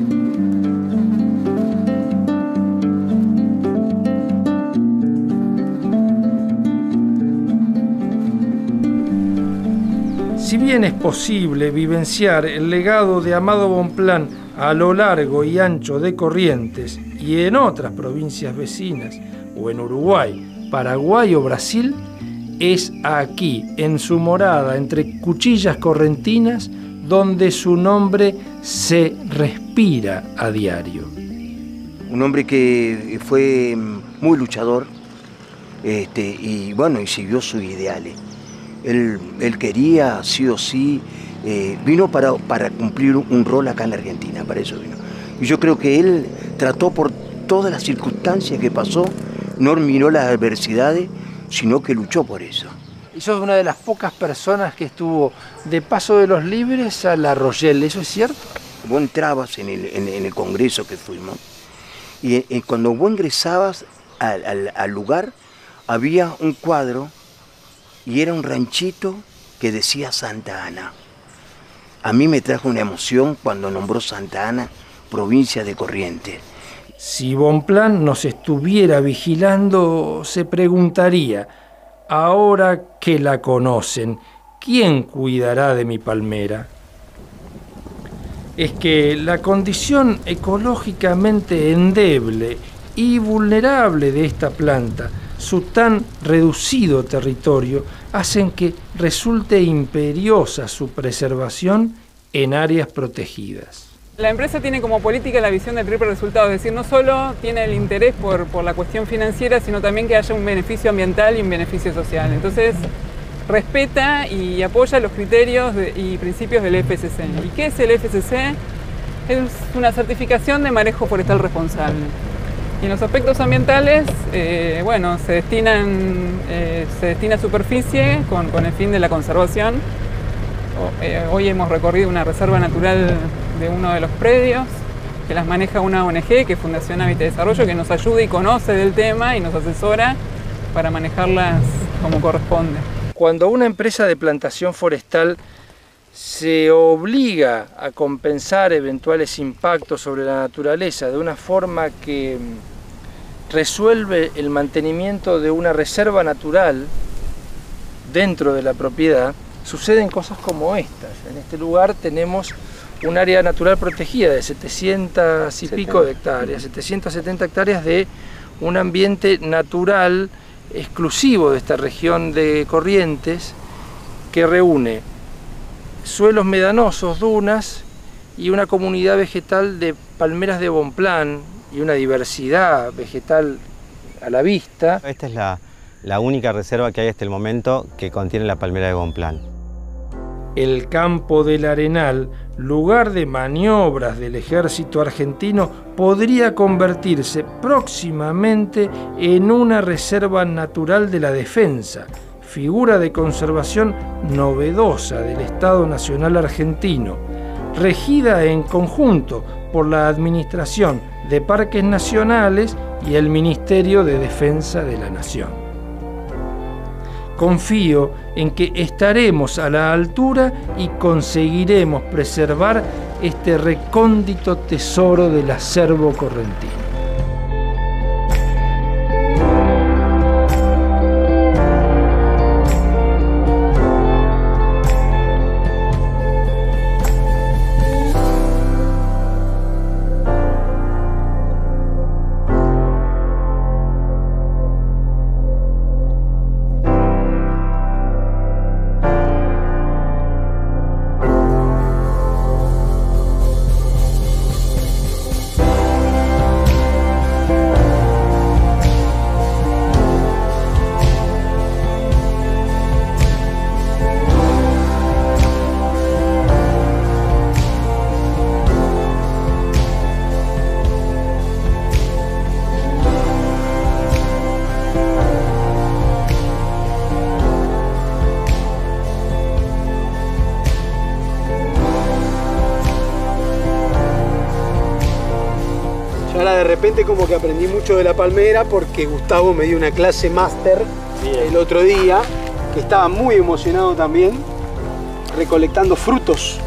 Si bien es posible vivenciar el legado de Amado Bonpland a lo largo y ancho de Corrientes y en otras provincias vecinas, o en Uruguay, Paraguay o Brasil, es aquí, en su morada entre cuchillas correntinas, donde su nombre se respira a diario. Un hombre que fue muy luchador y bueno, y siguió sus ideales. Él quería, sí o sí, vino para cumplir un rol acá en la Argentina, para eso vino. Y yo creo que él trató por todas las circunstancias que pasó, no miró las adversidades, sino que luchó por eso. Y sos una de las pocas personas que estuvo de Paso de los Libres a La Rochelle, ¿eso es cierto? Vos entrabas en el congreso que fuimos, y cuando vos ingresabas al lugar, había un cuadro, y era un ranchito que decía Santa Ana. A mí me trajo una emoción cuando nombró Santa Ana provincia de Corrientes. Si Bonpland nos estuviera vigilando, se preguntaría, ahora que la conocen, ¿quién cuidará de mi palmera? Es que la condición ecológicamente endeble y vulnerable de esta planta, su tan reducido territorio, hacen que resulte imperiosa su preservación en áreas protegidas. La empresa tiene como política la visión del triple resultado, es decir, no solo tiene el interés por la cuestión financiera, sino también que haya un beneficio ambiental y un beneficio social. Entonces, respeta y apoya los criterios y principios del FSC. ¿Y qué es el FSC? Es una certificación de manejo forestal responsable. Y en los aspectos ambientales, bueno, se destina superficie con el fin de la conservación. Hoy hemos recorrido una reserva natural de uno de los predios, que las maneja una ONG, que es Fundación Hábitat y Desarrollo, que nos ayuda y conoce del tema y nos asesora para manejarlas como corresponde. Cuando una empresa de plantación forestal se obliga a compensar eventuales impactos sobre la naturaleza de una forma que resuelve el mantenimiento de una reserva natural dentro de la propiedad, suceden cosas como estas. En este lugar tenemos un área natural protegida de 700 y pico de hectáreas, 770 hectáreas de un ambiente natural exclusivo de esta región de Corrientes, que reúne suelos medanosos, dunas y una comunidad vegetal de palmeras de Bonpland y una diversidad vegetal a la vista. Esta es la única reserva que hay hasta el momento que contiene la palmera de Bonpland. El campo del Arenal, lugar de maniobras del ejército argentino, podría convertirse próximamente en una reserva natural de la defensa, figura de conservación novedosa del Estado Nacional Argentino, regida en conjunto por la Administración de Parques Nacionales y el Ministerio de Defensa de la Nación. Confío en que estaremos a la altura y conseguiremos preservar este recóndito tesoro del acervo correntino. de repente como que aprendí mucho de la palmera porque Gustavo me dio una clase máster el otro día, que estaba muy emocionado también, recolectando frutos.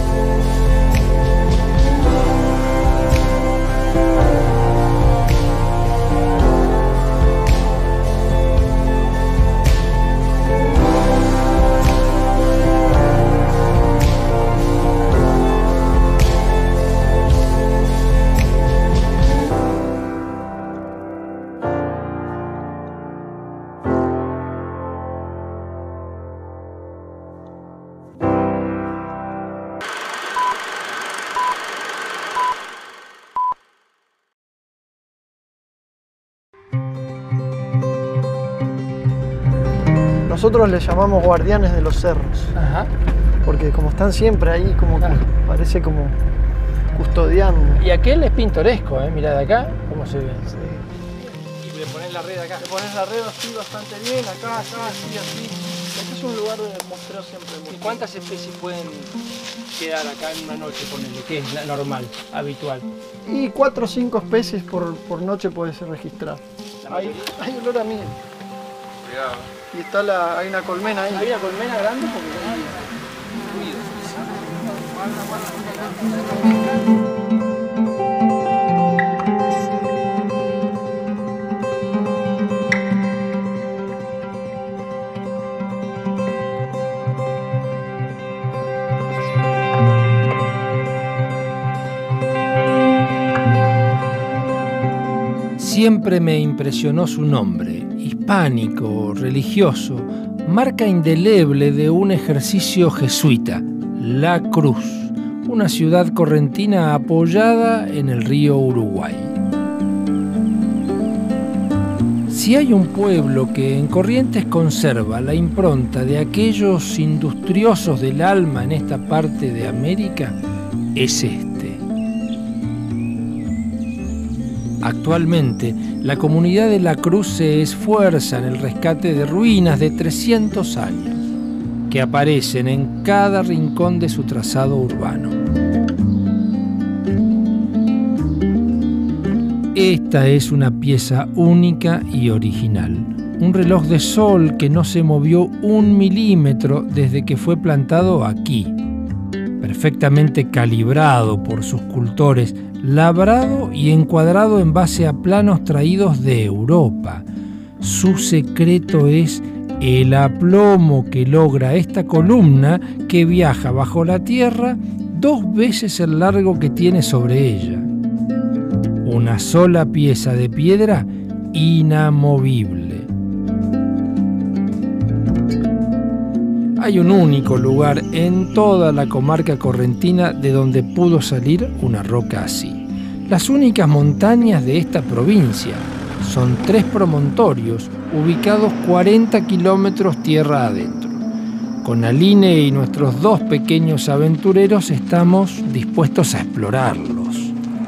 Nosotros les llamamos guardianes de los cerros. Ajá. Porque como están siempre ahí, como que parece como custodiando. Y aquel es pintoresco, mirá de acá cómo se ve. Sí. Y le pones la red acá. Le pones la red así bastante bien, acá, así, así. Este es un lugar de muestreo siempre muy. ¿Y cuántas especies pueden quedar acá en una noche, ponele? ¿Qué es normal, habitual? Y 4 o 5 especies por noche puede ser registrado. Hay olor a miel. Cuidado. Y está hay una colmena ahí. ¿Hay una colmena grande? Porque hay ruido. Siempre me impresionó su nombre, hispánico, religioso, marca indeleble de un ejercicio jesuita, La Cruz, una ciudad correntina apoyada en el río Uruguay. Si hay un pueblo que en Corrientes conserva la impronta de aquellos industriosos del alma en esta parte de América, es este. Actualmente, la comunidad de La Cruz se esfuerza en el rescate de ruinas de 300 años, que aparecen en cada rincón de su trazado urbano. Esta es una pieza única y original, un reloj de sol que no se movió 1 milímetro desde que fue plantado aquí, perfectamente calibrado por sus cultores, labrado y encuadrado en base a planos traídos de Europa. Su secreto es el aplomo que logra esta columna que viaja bajo la tierra 2 veces el largo que tiene sobre ella. Una sola pieza de piedra inamovible. Hay un único lugar en toda la comarca correntina de donde pudo salir una roca así. Las únicas montañas de esta provincia son 3 promontorios ubicados 40 kilómetros tierra adentro. Con Aline y nuestros 2 pequeños aventureros estamos dispuestos a explorarlos.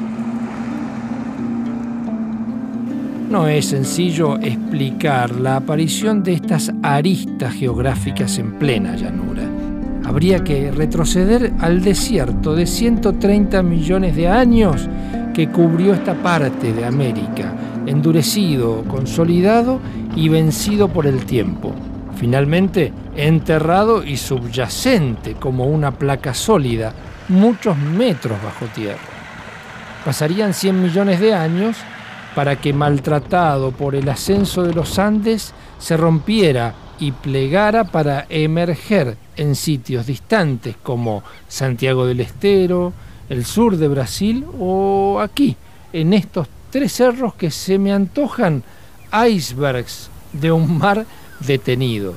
No es sencillo explicar la aparición de estas aristas geográficas en plena llanura. Habría que retroceder al desierto de 130 millones de años que cubrió esta parte de América, endurecido, consolidado y vencido por el tiempo. Finalmente, enterrado y subyacente como una placa sólida, muchos metros bajo tierra. Pasarían 100 millones de años para que, maltratado por el ascenso de los Andes, se rompiera y plegara para emerger en sitios distantes como Santiago del Estero, el sur de Brasil o aquí, en estos 3 cerros que se me antojan icebergs de un mar detenido.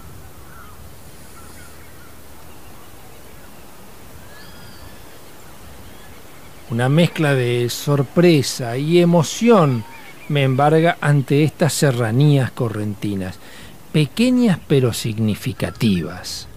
Una mezcla de sorpresa y emoción me embarga ante estas serranías correntinas, pequeñas pero significativas.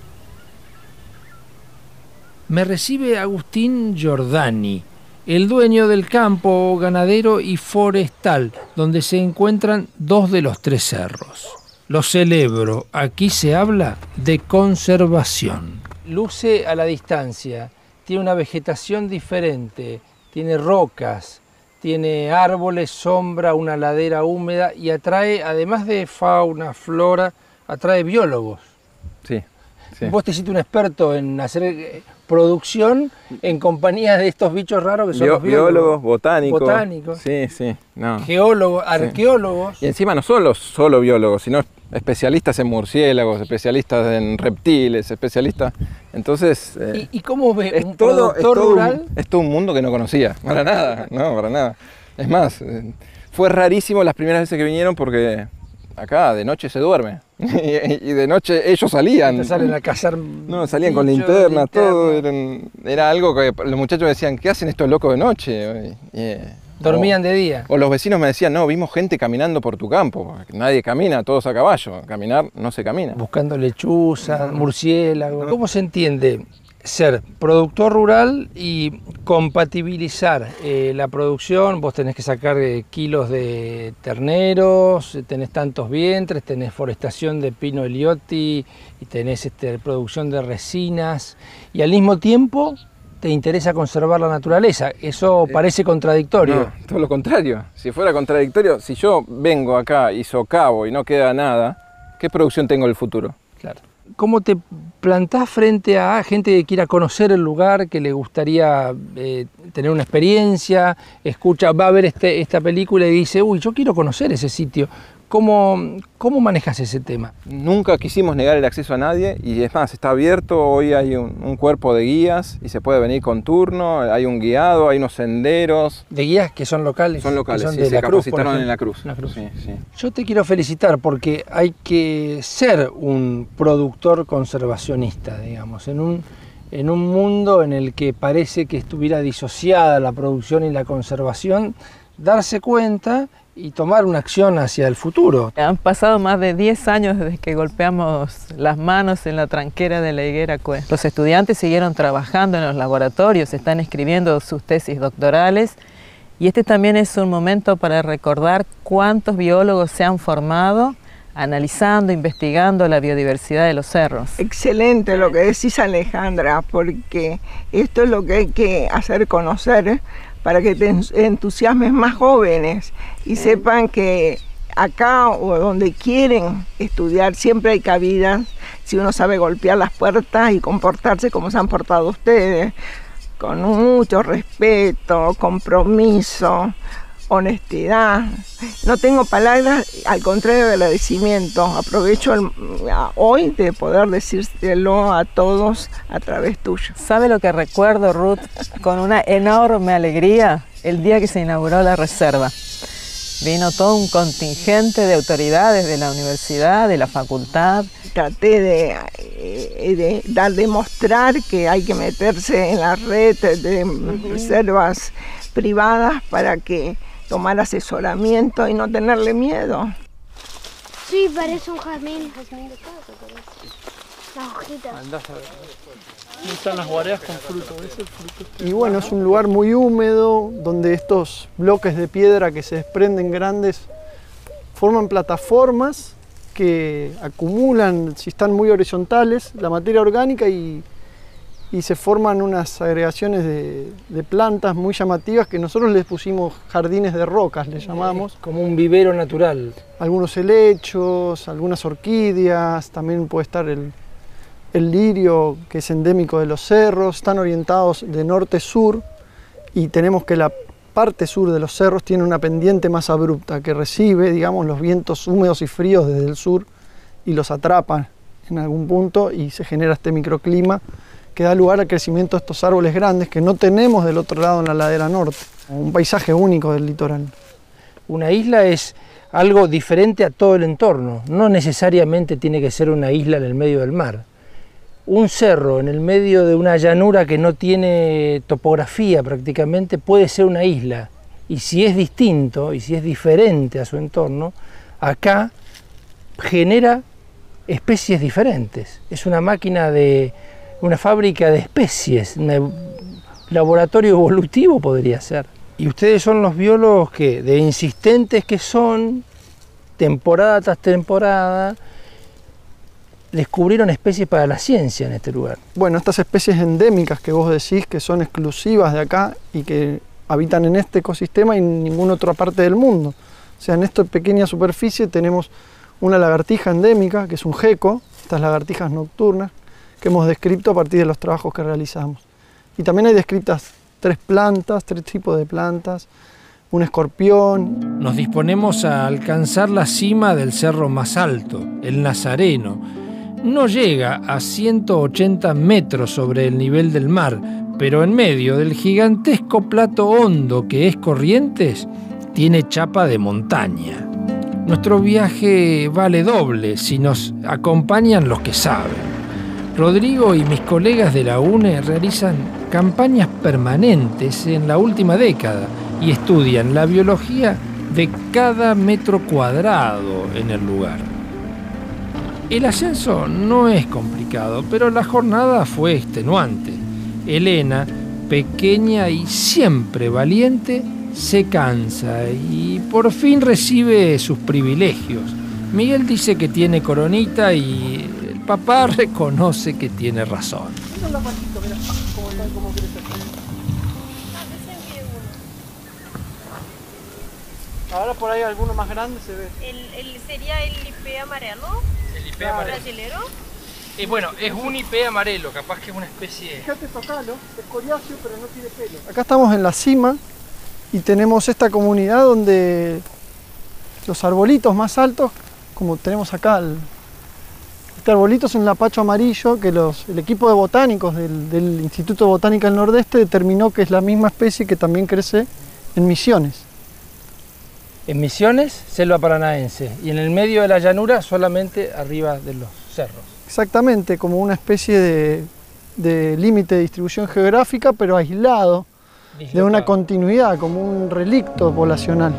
Me recibe Agustín Giordani, el dueño del campo ganadero y forestal, donde se encuentran 2 de los 3 cerros. Lo celebro, aquí se habla de conservación. Luce a la distancia, tiene una vegetación diferente, tiene rocas, tiene árboles, sombra, una ladera húmeda y atrae, además de fauna, flora, atrae biólogos. Sí. Sí. Vos te hiciste un experto en hacer producción en compañía de estos bichos raros que son los biólogos, botánicos. Sí, sí. No. Geólogos, arqueólogos. Y encima no solo biólogos, sino especialistas en murciélagos, especialistas en reptiles, especialistas. Entonces. ¿Y cómo ves un productor rural? Es todo un mundo que no conocía. Para nada, no, para nada. Es más, fue rarísimo las primeras veces que vinieron porque acá de noche se duerme. Y de noche ellos salían. ¿Te salen a cazar? No, salían con linternas, todo. Era algo que los muchachos me decían, ¿qué hacen estos locos de noche? ¿Dormían de día? O los vecinos me decían, no, vimos gente caminando por tu campo. Nadie camina, todos a caballo. Caminar no se camina. Buscando lechuza, murciélago. ¿Cómo se entiende ser productor rural y compatibilizar la producción? Vos tenés que sacar kilos de terneros, tenés tantos vientres, tenés forestación de pino elioti y tenés producción de resinas y al mismo tiempo te interesa conservar la naturaleza. Eso parece contradictorio. No, todo lo contrario. Si fuera contradictorio, si yo vengo acá y socavo y no queda nada, ¿qué producción tengo en el futuro? Claro. ¿Cómo te plantás frente a gente que quiera conocer el lugar, que le gustaría tener una experiencia, va a ver esta película y dice, uy, yo quiero conocer ese sitio? ¿Cómo manejas ese tema? Nunca quisimos negar el acceso a nadie y es más, está abierto, hoy hay un cuerpo de guías y se puede venir con turno, hay un guiado, hay unos senderos. ¿De guías que son locales? Son locales, son sí, de se la Cruz, capacitaron en la Cruz. Sí, sí. Yo te quiero felicitar porque hay que ser un productor conservacionista, digamos, en un mundo en el que parece que estuviera disociada la producción y la conservación, darse cuenta y tomar una acción hacia el futuro. Han pasado más de 10 años desde que golpeamos las manos en la tranquera de la higuera Cue. Los estudiantes siguieron trabajando en los laboratorios, están escribiendo sus tesis doctorales y este también es un momento para recordar cuántos biólogos se han formado analizando, investigando la biodiversidad de los cerros. Excelente lo que decís, Alejandra, porque esto es lo que hay que hacer conocer para que te entusiasmes más jóvenes y sepan que acá o donde quieren estudiar siempre hay cabidas si uno sabe golpear las puertas y comportarse como se han portado ustedes, con mucho respeto, compromiso, honestidad. No tengo palabras, al contrario de agradecimiento. Aprovecho hoy de poder decírselo a todos a través tuyo. ¿Sabe lo que recuerdo, Ruth, con una enorme alegría? El día que se inauguró la reserva. Vino todo un contingente de autoridades de la universidad, de la facultad. Traté de demostrar que hay que meterse en la red de reservas privadas para que tomar asesoramiento y no tenerle miedo. Sí, parece un jazmín de casa, las hojitas. Ahí están las guareas con fruto, ¿ves el fruto? Y bueno, es un lugar muy húmedo, donde estos bloques de piedra que se desprenden grandes forman plataformas que acumulan, si están muy horizontales, la materia orgánica y se forman unas agregaciones de plantas muy llamativas que nosotros les pusimos jardines de rocas, le llamamos. Como un vivero natural. Algunos helechos, algunas orquídeas, también puede estar el lirio, que es endémico de los cerros. Están orientados de norte-sur y tenemos que la parte sur de los cerros tiene una pendiente más abrupta que recibe, digamos, los vientos húmedos y fríos desde el sur y los atrapan en algún punto y se genera este microclima que da lugar al crecimiento de estos árboles grandes que no tenemos del otro lado en la ladera norte. Un paisaje único del litoral. Una isla es algo diferente a todo el entorno, no necesariamente tiene que ser una isla en el medio del mar. Un cerro en el medio de una llanura que no tiene topografía prácticamente puede ser una isla, y si es distinto y si es diferente a su entorno, acá genera especies diferentes. Es una máquina una fábrica de especies, un laboratorio evolutivo podría ser. Y ustedes son los biólogos que, de insistentes que son, temporada tras temporada, descubrieron especies para la ciencia en este lugar. Bueno, estas especies endémicas que vos decís que son exclusivas de acá y que habitan en este ecosistema y en ninguna otra parte del mundo. O sea, en esta pequeña superficie tenemos una lagartija endémica, que es un gecko, estas lagartijas nocturnas, que hemos descrito a partir de los trabajos que realizamos. Y también hay descritas 3 tipos de plantas, un escorpión. Nos disponemos a alcanzar la cima del cerro más alto, el Nazareno. No llega a 180 metros sobre el nivel del mar, pero en medio del gigantesco plato hondo que es Corrientes, tiene chapa de montaña. Nuestro viaje vale doble si nos acompañan los que saben. Rodrigo y mis colegas de la UNE realizan campañas permanentes en la última década y estudian la biología de cada metro cuadrado en el lugar. El ascenso no es complicado, pero la jornada fue extenuante. Elena, pequeña y siempre valiente, se cansa y por fin recibe sus privilegios. Miguel dice que tiene coronita y el papá reconoce que tiene razón. Ahora por ahí alguno más grande se ve. Sería el ipé amarelo. El ipé amarelo. Brasilero. Bueno, es un ipé amarelo, capaz que es una especie... Fíjate, tocalo, es coriáceo pero no tiene pelo. Acá estamos en la cima y tenemos esta comunidad donde los arbolitos más altos, como tenemos acá, este arbolito es un lapacho amarillo que el equipo de botánicos del Instituto de Botánica del Nordeste determinó que es la misma especie que también crece en Misiones. En Misiones, selva paranaense, y en el medio de la llanura solamente arriba de los cerros. Exactamente, como una especie de límite de distribución geográfica, pero aislado de una continuidad, como un relicto poblacional.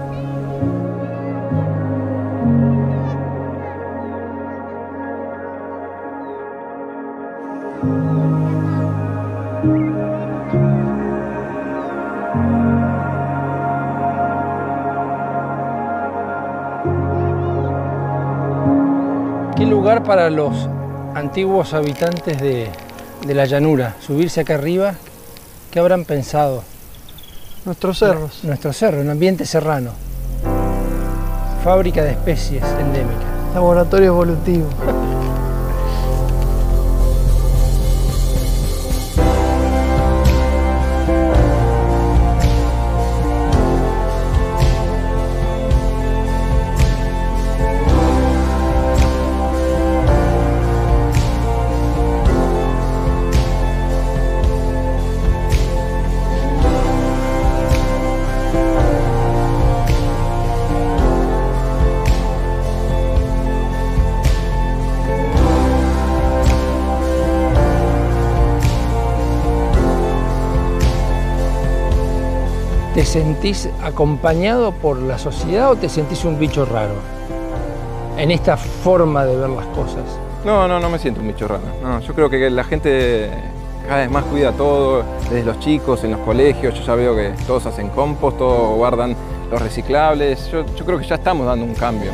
¿Qué lugar para los antiguos habitantes de la llanura? Subirse acá arriba, ¿qué habrán pensado? Nuestros cerros. Nuestro cerro, un ambiente serrano. Fábrica de especies endémicas. Laboratorio evolutivo. ¿Te sentís acompañado por la sociedad o te sentís un bicho raro en esta forma de ver las cosas? No me siento un bicho raro. No, yo creo que la gente cada vez más cuida todo, desde los chicos, en los colegios. Yo ya veo que todos hacen compost, todos guardan los reciclables. Yo creo que ya estamos dando un cambio.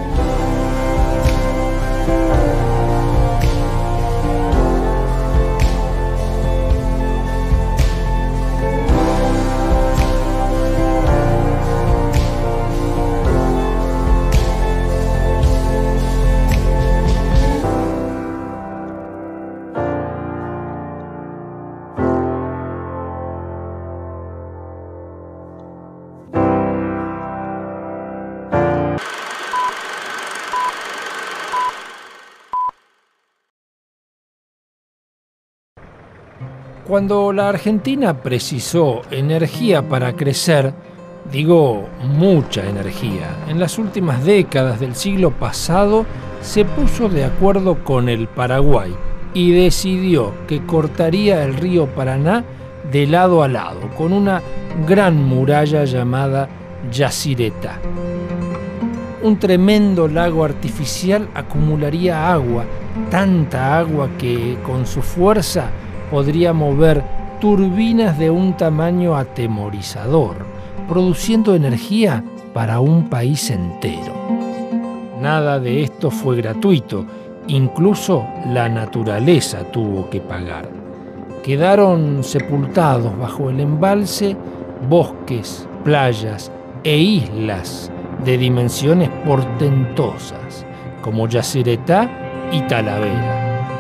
Cuando la Argentina precisó energía para crecer, digo mucha energía, en las últimas décadas del siglo pasado se puso de acuerdo con el Paraguay y decidió que cortaría el río Paraná de lado a lado, con una gran muralla llamada Yacyretá. Un tremendo lago artificial acumularía agua, tanta agua que con su fuerza podría mover turbinas de un tamaño atemorizador, produciendo energía para un país entero. Nada de esto fue gratuito, incluso la naturaleza tuvo que pagar. Quedaron sepultados bajo el embalse bosques, playas e islas de dimensiones portentosas, como Yacyretá y Talavera.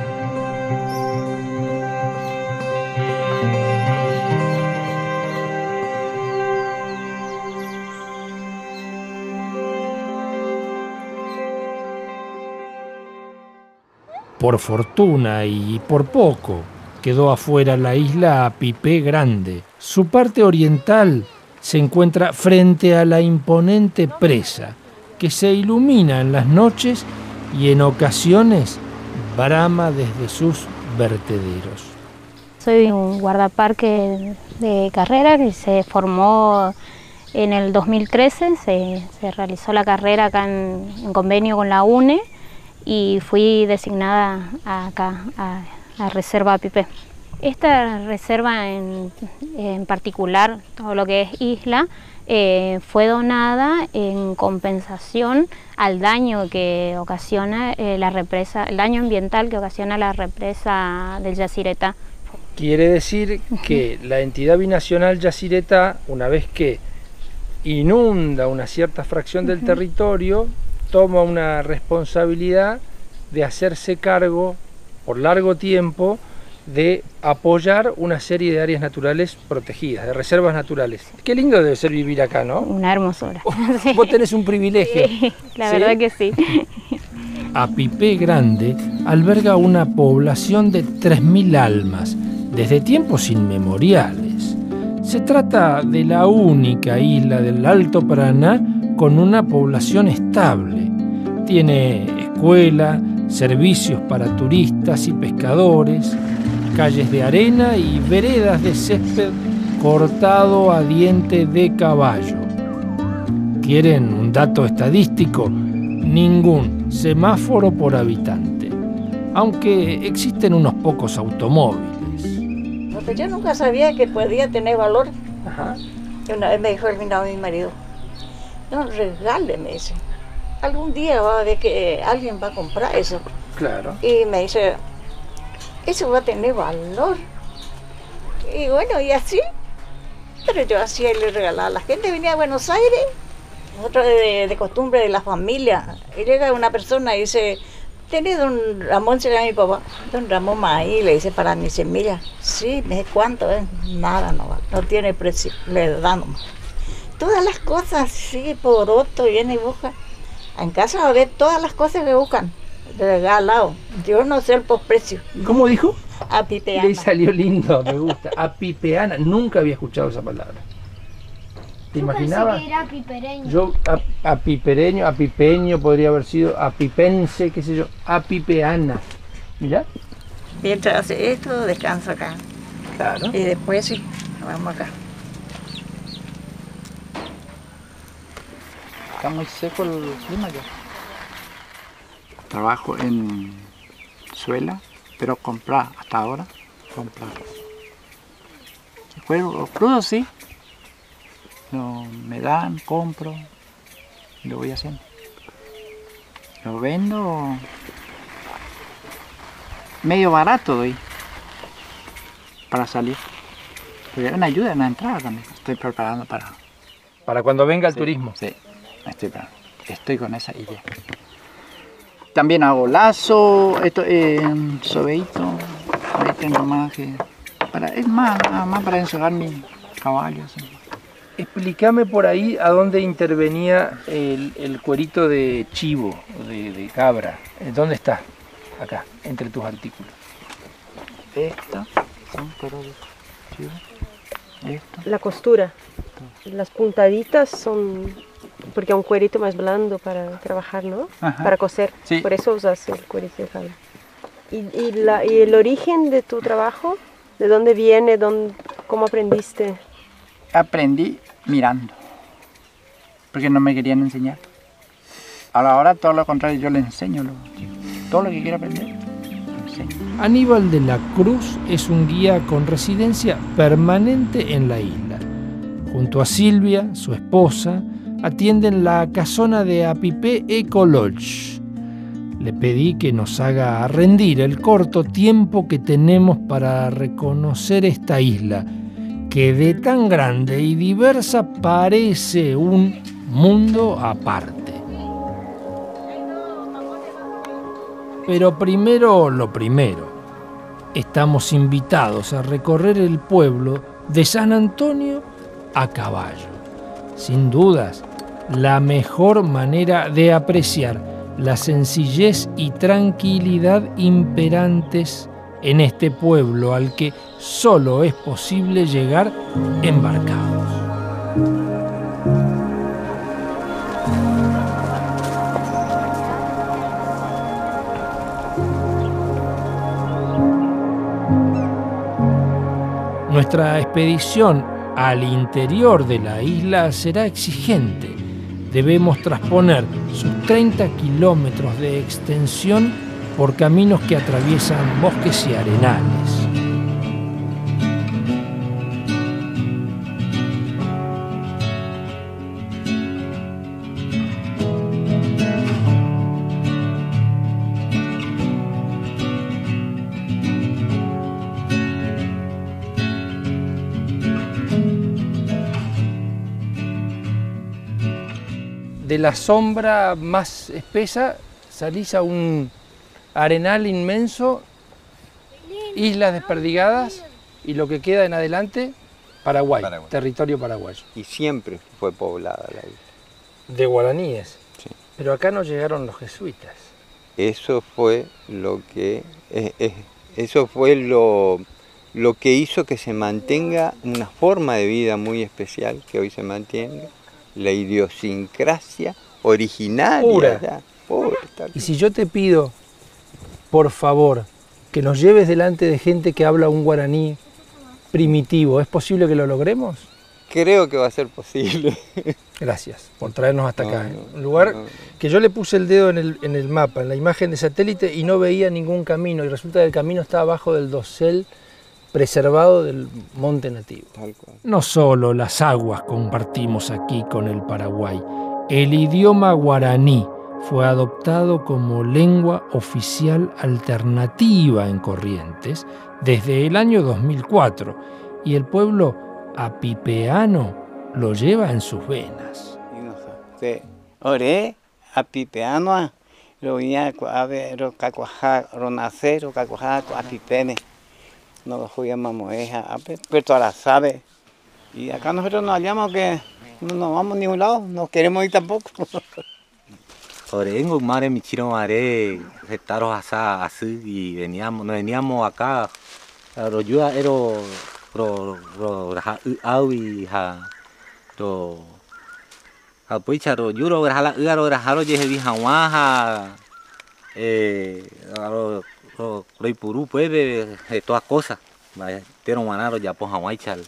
Por fortuna y por poco, quedó afuera la isla Apipé Grande. Su parte oriental se encuentra frente a la imponente presa, que se ilumina en las noches y en ocasiones brama desde sus vertederos. Soy un guardaparque de carrera que se formó en el 2013, se realizó la carrera acá en convenio con la UNE y fui designada acá a Reserva Apipé. Esta reserva en particular, todo lo que es isla, fue donada en compensación al daño que ocasiona la represa, el daño ambiental que ocasiona la represa del Yacyretá. Quiere decir que la entidad binacional Yacyretá, una vez que inunda una cierta fracción del territorio, toma una responsabilidad de hacerse cargo por largo tiempo de apoyar una serie de áreas naturales protegidas, de reservas naturales. Qué lindo debe ser vivir acá, ¿no? Una hermosura. Sí. Vos tenés un privilegio. Sí, la verdad que sí. Apipé Grande alberga una población de 3.000 almas, desde tiempos inmemoriales. Se trata de la única isla del Alto Paraná con una población estable. Tiene escuela, servicios para turistas y pescadores, calles de arena y veredas de césped cortado a diente de caballo. ¿Quieren un dato estadístico? Ningún semáforo por habitante, aunque existen unos pocos automóviles. Porque yo nunca sabía que podía tener valor. Ajá. Una vez me dijo mi marido, no, regáleme ese. Algún día va a ver que alguien va a comprar eso. Claro. Y me dice, eso va a tener valor. Y bueno, y así. Pero yo hacía y le regalaba a la gente. Venía a Buenos Aires, otra de costumbre de la familia. Y llega una persona y dice, ¿tenés don Ramón? Se llama mi papá. Don Ramón Maí, le dice, para mi semilla. Sí, me dice, ¿cuánto? Nada, no tiene precio. Le da nomás. Todas las cosas, sí, poroto, viene y busca. En casa va a ver todas las cosas que buscan, regalado. Yo no sé el posprecio. ¿Cómo dijo? Apipeana. Le salió lindo, me gusta. Apipeana, nunca había escuchado esa palabra. ¿Te imaginabas? Pensé que era apipereño. Yo, apipereño, apipeño, podría haber sido apipense, qué sé yo, apipeana. Mirá. Mientras hace esto, descanso acá. Claro. Y después sí, vamos acá. Está muy seco el clima ya. Trabajo en suela, pero comprar hasta ahora, comprar. Los crudos sí, no, me dan, compro, y lo voy haciendo. Lo vendo medio barato doy para salir. Pero una ayuda, una entrada también. Estoy preparando para cuando venga el turismo. Sí. Estoy con esa idea. También hago lazo, sobeito, ahí tengo más que... es más para encerrar mis caballos. Explícame por ahí a dónde intervenía el cuerito de chivo, de cabra. ¿Dónde está? Acá, entre tus artículos. Esta, son cueros de chivo. Esto. La costura. Las puntaditas son... porque es un cuerito más blando para trabajar, ¿no? Ajá. Para coser. Sí. Por eso usas el cuerito de cabra. ¿Y el origen de tu trabajo? ¿De dónde viene? ¿Cómo aprendiste? Aprendí mirando, porque no me querían enseñar. Ahora todo lo contrario, yo les enseño todo lo que quiera aprender. Lo enseño. Aníbal de la Cruz es un guía con residencia permanente en la isla. Junto a Silvia, su esposa, atienden la casona de Apipé Eco Lodge. Le pedí que nos haga rendir el corto tiempo que tenemos para reconocer esta isla, que de tan grande y diversa parece un mundo aparte. Pero primero lo primero, estamos invitados a recorrer el pueblo de San Antonio a caballo. Sin dudas, la mejor manera de apreciar la sencillez y tranquilidad imperantes en este pueblo al que solo es posible llegar embarcados. Nuestra expedición al interior de la isla será exigente. Debemos trasponer sus 30 kilómetros de extensión por caminos que atraviesan bosques y arenales. De la sombra más espesa salís a un arenal inmenso, islas desperdigadas y lo que queda en adelante, Paraguay, territorio paraguayo. Y siempre fue poblada la isla. De guaraníes. Sí. Pero acá no llegaron los jesuitas. Eso fue lo que lo que hizo que se mantenga una forma de vida muy especial, que hoy se mantiene, la idiosincrasia originaria. Pura. Y si yo te pido, por favor, que nos lleves delante de gente que habla un guaraní primitivo, ¿es posible que lo logremos? Creo que va a ser posible. Gracias por traernos hasta acá. Un lugar que yo le puse el dedo en el mapa, en la imagen de satélite, y no veía ningún camino, y resulta que el camino está abajo del dosel preservado del monte nativo. No solo las aguas compartimos aquí con el Paraguay, el idioma guaraní fue adoptado como lengua oficial alternativa en Corrientes desde el año 2004 y el pueblo apipeano lo lleva en sus venas. Ore, apipeano, lo venía a ver, lo nacer, lo apipene. No lo llamamos pero todas las sabe. Y acá nosotros nos hallamos que no nos vamos a ningún lado, no queremos ir tampoco. Orengo, mare, michiro, mare, retaros así y veníamos acá. Royuda era awi apoicha royuro grajaro yehevi hawaja Roipurú puede de todas cosas. Tero manaro ya po hawaichal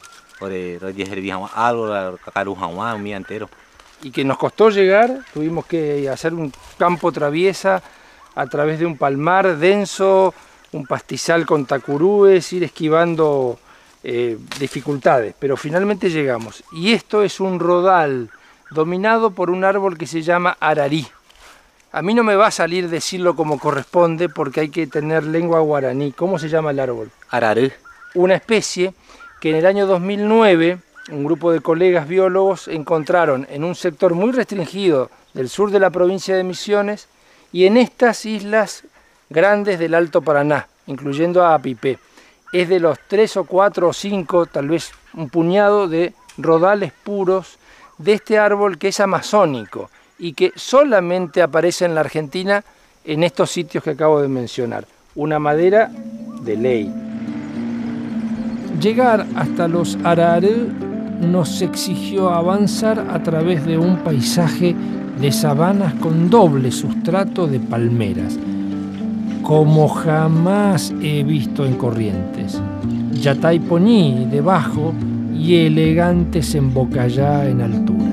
un día entero. Y que nos costó llegar, tuvimos que hacer un campo traviesa a través de un palmar denso, un pastizal con tacurúes, ir esquivando dificultades, pero finalmente llegamos. Y esto es un rodal dominado por un árbol que se llama ararí. A mí no me va a salir decirlo como corresponde porque hay que tener lengua guaraní. ¿Cómo se llama el árbol? Ararí. Una especie que en el año 2009 un grupo de colegas biólogos encontraron en un sector muy restringido del sur de la provincia de Misiones y en estas islas grandes del Alto Paraná, incluyendo a Apipé. Es de los 3 o 4 o 5, tal vez un puñado de rodales puros de este árbol que es amazónico y que solamente aparece en la Argentina en estos sitios que acabo de mencionar. Una madera de ley. Llegar hasta los Araré nos exigió avanzar a través de un paisaje de sabanas con doble sustrato de palmeras, como jamás he visto en Corrientes. Yataiponí debajo y elegantes en Bocayá en altura.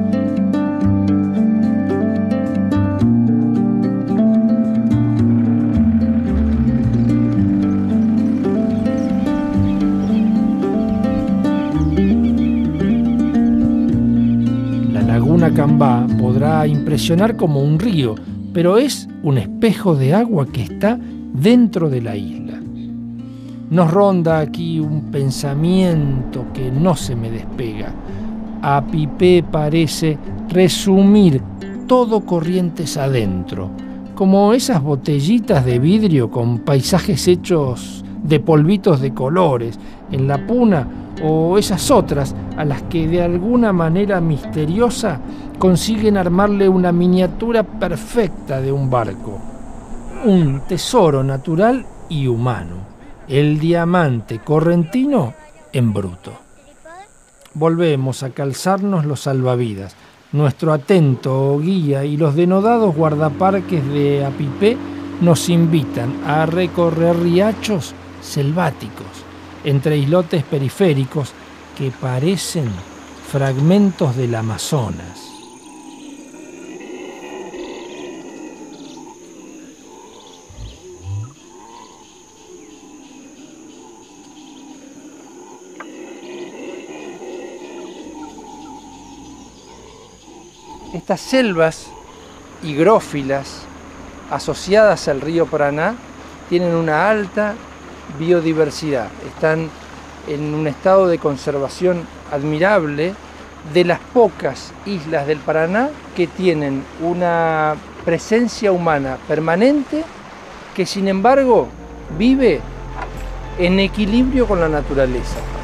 Cambá podrá impresionar como un río, pero es un espejo de agua que está dentro de la isla. Nos ronda aquí un pensamiento que no se me despega. Apipé parece resumir todo Corrientes adentro, como esas botellitas de vidrio con paisajes hechos de polvitos de colores en la puna, o esas otras a las que de alguna manera misteriosa consiguen armarle una miniatura perfecta de un barco. Un tesoro natural y humano, el diamante correntino en bruto. Volvemos a calzarnos los salvavidas. Nuestro atento guía y los denodados guardaparques de Apipé nos invitan a recorrer riachos selváticos, entre islotes periféricos que parecen fragmentos del Amazonas. Estas selvas higrófilas asociadas al río Paraná tienen una alta biodiversidad, están en un estado de conservación admirable, de las pocas islas del Paraná que tienen una presencia humana permanente que sin embargo vive en equilibrio con la naturaleza.